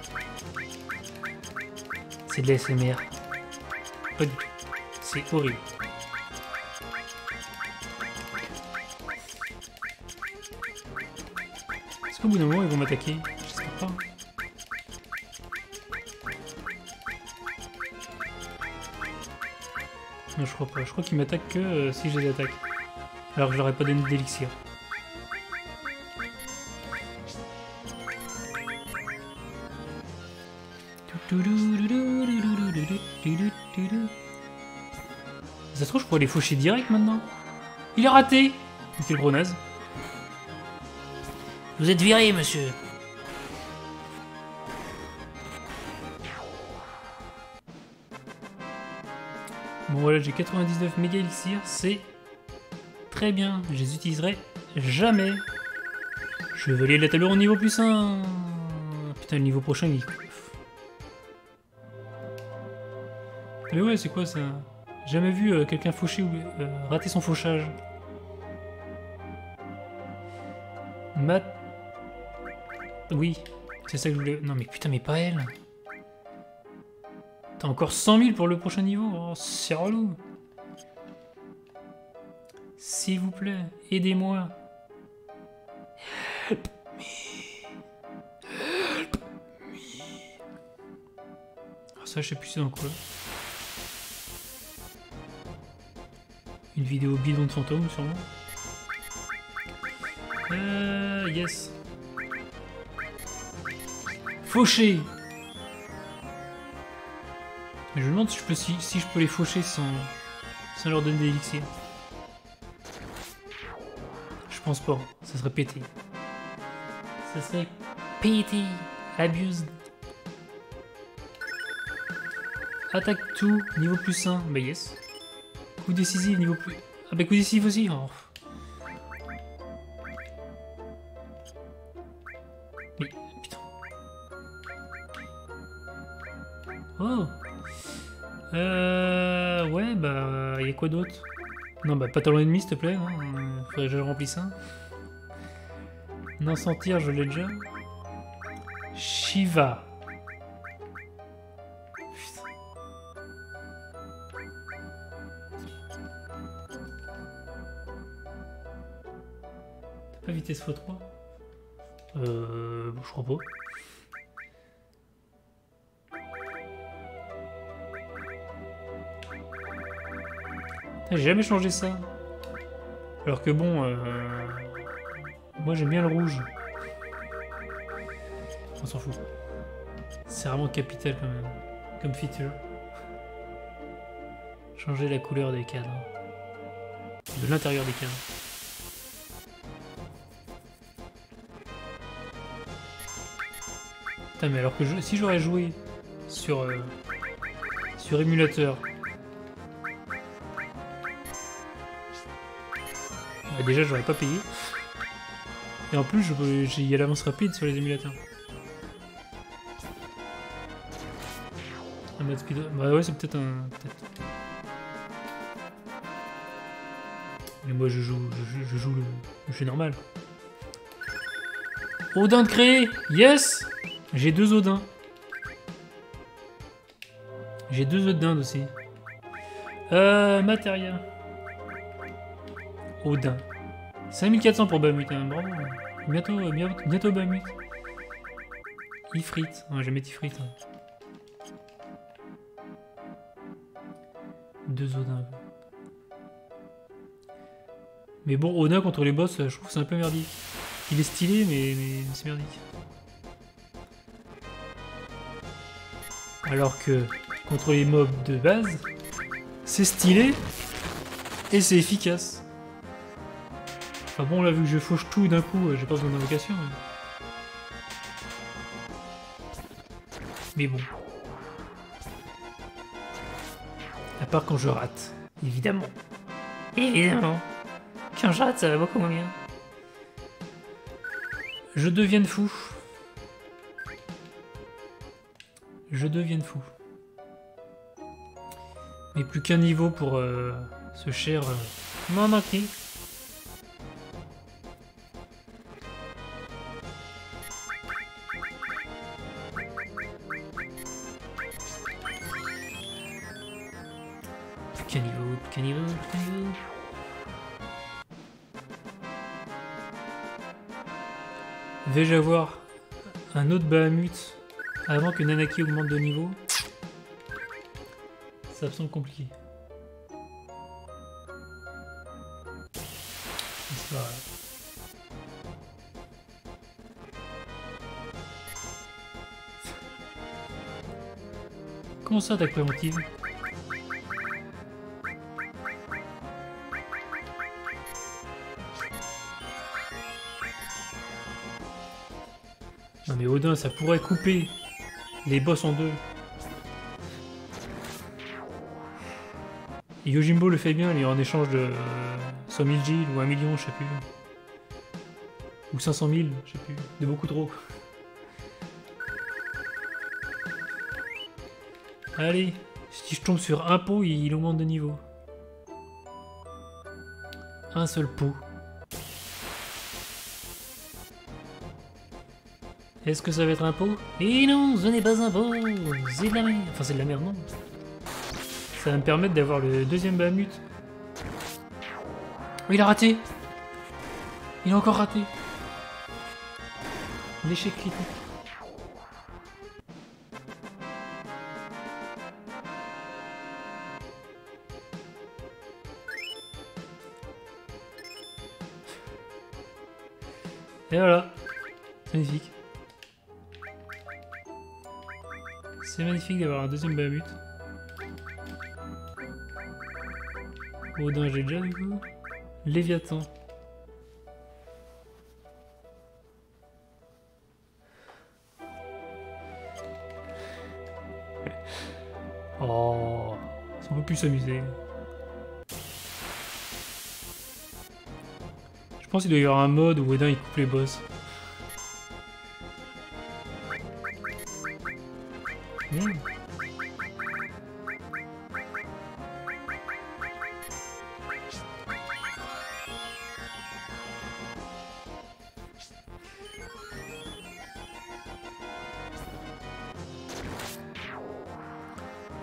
C'est de l'A S M R. Pas du tout. C'est horrible. Est-ce qu'au bout d'un moment ils vont m'attaquer? J'espère pas. Non, je crois pas. Je crois qu'ils m'attaquent que euh, si je les attaque. Alors que je leur ai pas donné d'élixir. Ça se trouve, je pourrais les faucher direct maintenant. Il est raté! Quel gros naze. Vous êtes viré, monsieur. Bon voilà, j'ai quatre-vingt-dix-neuf méga élixirs, c'est très bien. Je les utiliserai jamais. Je vais aller la table au niveau plus un. Putain, le niveau prochain, il... Mais ouais, c'est quoi ça? J'ai jamais vu euh, quelqu'un faucher ou euh, rater son fauchage. Mat... Oui, c'est ça que je voulais... Non mais putain, mais pas elle. T'as encore cent mille pour le prochain niveau? Oh, c'est relou. S'il vous plaît, aidez-moi. Help me. Help me. Ah, ça, je sais plus c'est dans quoi. Une vidéo bidon de fantôme, sûrement. Euh... Yes. Faucher. Mais je me demande si je peux, si, si je peux les faucher sans, sans leur donner des élixirs. Je pense pas, ça serait pété. Ça serait pété. Abused. Attaque tout, niveau plus un. Bah yes. Coup décisif, niveau plus... Ah bah coup décisif aussi. Oh. Mais putain. Oh. Euh... Ouais, bah... Y'a quoi d'autre? Non, bah, pas talon ennemi, s'il te plaît. Hein. Faudrait que je le remplisse un. Non, sentir, je l'ai déjà. Shiva. Putain. T'as pas vitesse fois trois? Euh... Je crois pas. J'ai jamais changé ça. Alors que bon, euh... moi j'aime bien le rouge. On s'en fout. C'est vraiment capital comme, comme feature. Changer la couleur des cadres. De l'intérieur des cadres. Putain, mais alors que je, si j'aurais joué sur, euh, sur émulateur... Bah déjà, j'aurais pas payé. Et en plus, il y a l'avance rapide sur les émulateurs. Un mode speed. Bah ouais, c'est peut-être un. Peut Mais moi, je joue, je, je joue le, le jeu normal. Odin de créer. Yes. J'ai deux Odins. J'ai deux œufs d'Inde aussi. Euh, Materia. Odin. cinq mille quatre cents pour Bahamut, hein, bravo. Bientôt, bientôt, bientôt Bahamut. Ifrit, ouais, je vais mettre Ifrit. Hein. Deux Odin. Mais bon, Odin contre les boss, je trouve que c'est un peu merdique. Il est stylé, mais, mais c'est merdique. Alors que contre les mobs de base, c'est stylé et c'est efficace. Enfin bon, là, vu que je fauche tout d'un coup, j'ai pas besoin d'invocation. Mais... mais bon. À part quand je rate. Évidemment. Évidemment. Quand je rate, ça va beaucoup moins bien. Je deviens fou. Je deviens fou. Mais plus qu'un niveau pour euh, ce cher euh, Manaki. Plus qu'un niveau, plus qu'un niveau, plus qu'un niveau. Vais-je avoir un autre Bahamut avant que Nanaki augmente de niveau? Ça me semble compliqué. C'est pas grave. Comment ça, attaque préventive? Non mais Odin, ça pourrait couper les boss en deux. Et Yojimbo le fait bien, il est en échange de euh, cent mille G ou un million, je sais plus. Ou cinq cent mille, je sais plus. De beaucoup trop. Allez, si je tombe sur un pot, il augmente de niveau. Un seul pot. Est-ce que ça va être un pot? Et non, ce n'est pas un pot, c'est de la merde. Enfin, c'est de la merde, non. Ça va me permettre d'avoir le deuxième Bahamut. Oh, il a raté. Il a encore raté. L'échec critique. Et voilà. C'est magnifique. C'est magnifique d'avoir un deuxième Bahamut. Odin, j'ai déjà du coup. Léviathan. Oh, on peut plus s'amuser. Je pense qu'il doit y avoir un mode où Odin il coupe les boss. Mmh.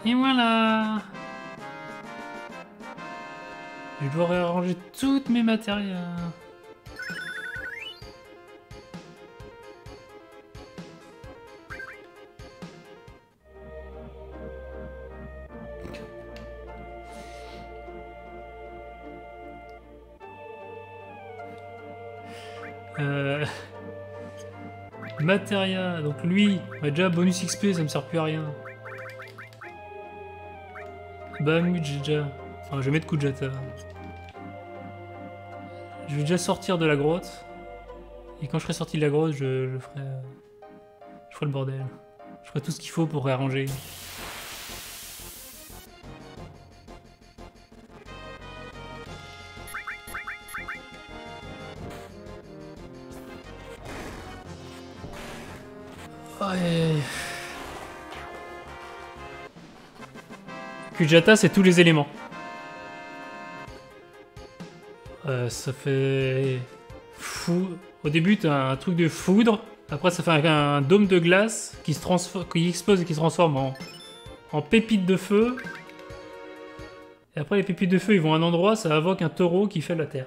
Et voilà. Je dois réarranger toutes mes matériaux. Euh... Materia, donc lui, bah déjà bonus X P, ça me sert plus à rien. Bahamut, j'ai déjà... Enfin, je vais mettre Kujata. Je vais déjà sortir de la grotte. Et quand je serai sorti de la grotte, je, je ferai... Je ferai le bordel. Je ferai tout ce qu'il faut pour réarranger. Ouais. Kujata, c'est tous les éléments. Euh, ça fait... Fou... Au début, t'as un truc de foudre. Après, ça fait un, un dôme de glace qui, se transforme, qui explose et qui se transforme en, en pépites de feu. Et après, les pépites de feu, ils vont à un endroit, ça invoque un taureau qui fait la terre.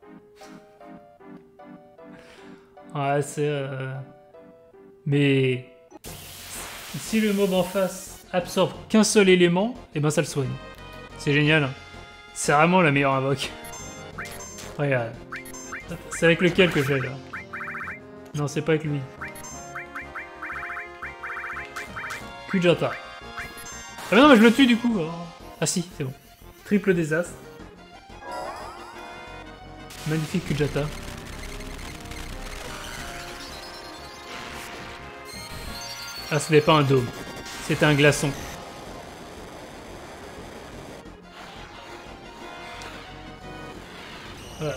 Ouais, c'est... Euh... Mais... Si le mob en face absorbe qu'un seul élément, et ben ça le soigne. C'est génial. C'est vraiment la meilleure invoque. Regarde. C'est avec lequel que j'ai là? Non, c'est pas avec lui. Kujata. Ah mais non, mais je le tue du coup. Ah si, c'est bon. Triple désastre. Magnifique Kujata. Ah, ce n'est pas un dôme. C'était un glaçon. Voilà.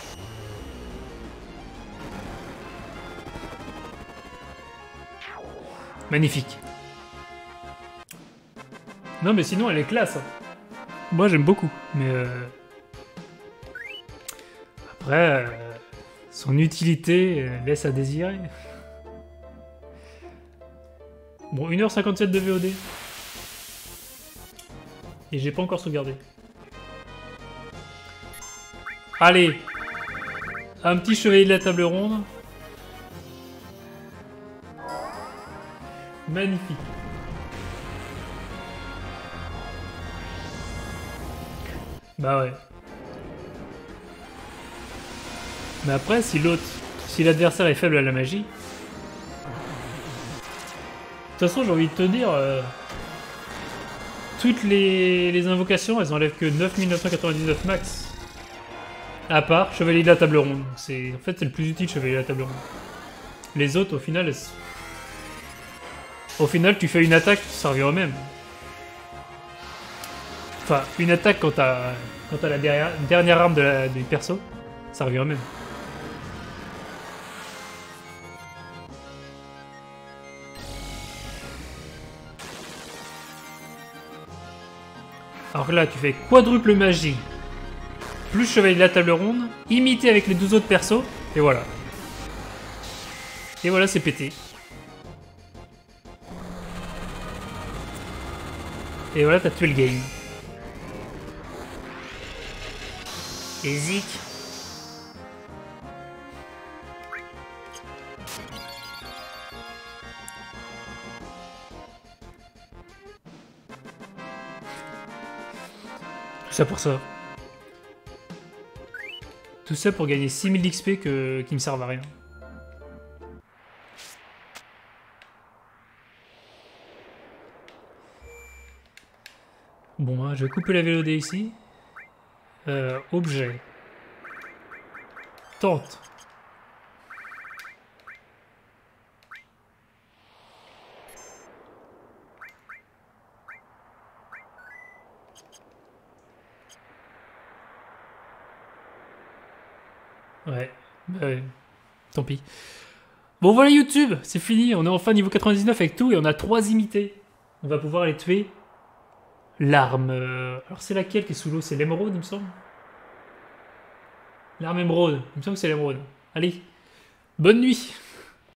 Magnifique. Non mais sinon elle est classe. Hein. Moi j'aime beaucoup. Mais euh... après, euh... son utilité euh, laisse à désirer. Bon, une heure cinquante-sept de V O D. Et j'ai pas encore sauvegardé. Allez. Un petit chevalier de la table ronde. Magnifique. Bah ouais. Mais après, si l'autre... Si l'adversaire est faible à la magie... De toute façon, j'ai envie de te dire... Euh, toutes les, les invocations, elles enlèvent que neuf mille neuf cent quatre-vingt-dix-neuf max. À part Chevalier de la Table Ronde. En fait, c'est le plus utile, Chevalier de la Table Ronde. Les autres, au final... Elles... Au final, tu fais une attaque, ça revient au même. Enfin, une attaque quand t'as quand t'as la dernière, dernière arme de la, du perso, ça revient au même. Alors là, tu fais quadruple magie, plus chevalier de la table ronde, imité avec les douze autres persos, et voilà. Et voilà, c'est pété. Et voilà, t'as tué le game. Et Zik. Tout ça pour ça. Tout ça pour gagner six mille d'X P que, qui me servent à rien. Bon, hein, je vais couper la V O D ici. Euh, objet. Tente. Ouais, bah ouais. Tant pis. Bon voilà YouTube, c'est fini. On est enfin niveau quatre-vingt-dix-neuf avec tout et on a trois imités. On va pouvoir les tuer. L'arme... Euh... Alors c'est laquelle qui est sous l'eau? C'est l'émeraude, il me semble. L'arme émeraude. Il me semble que c'est l'émeraude. Allez, bonne nuit.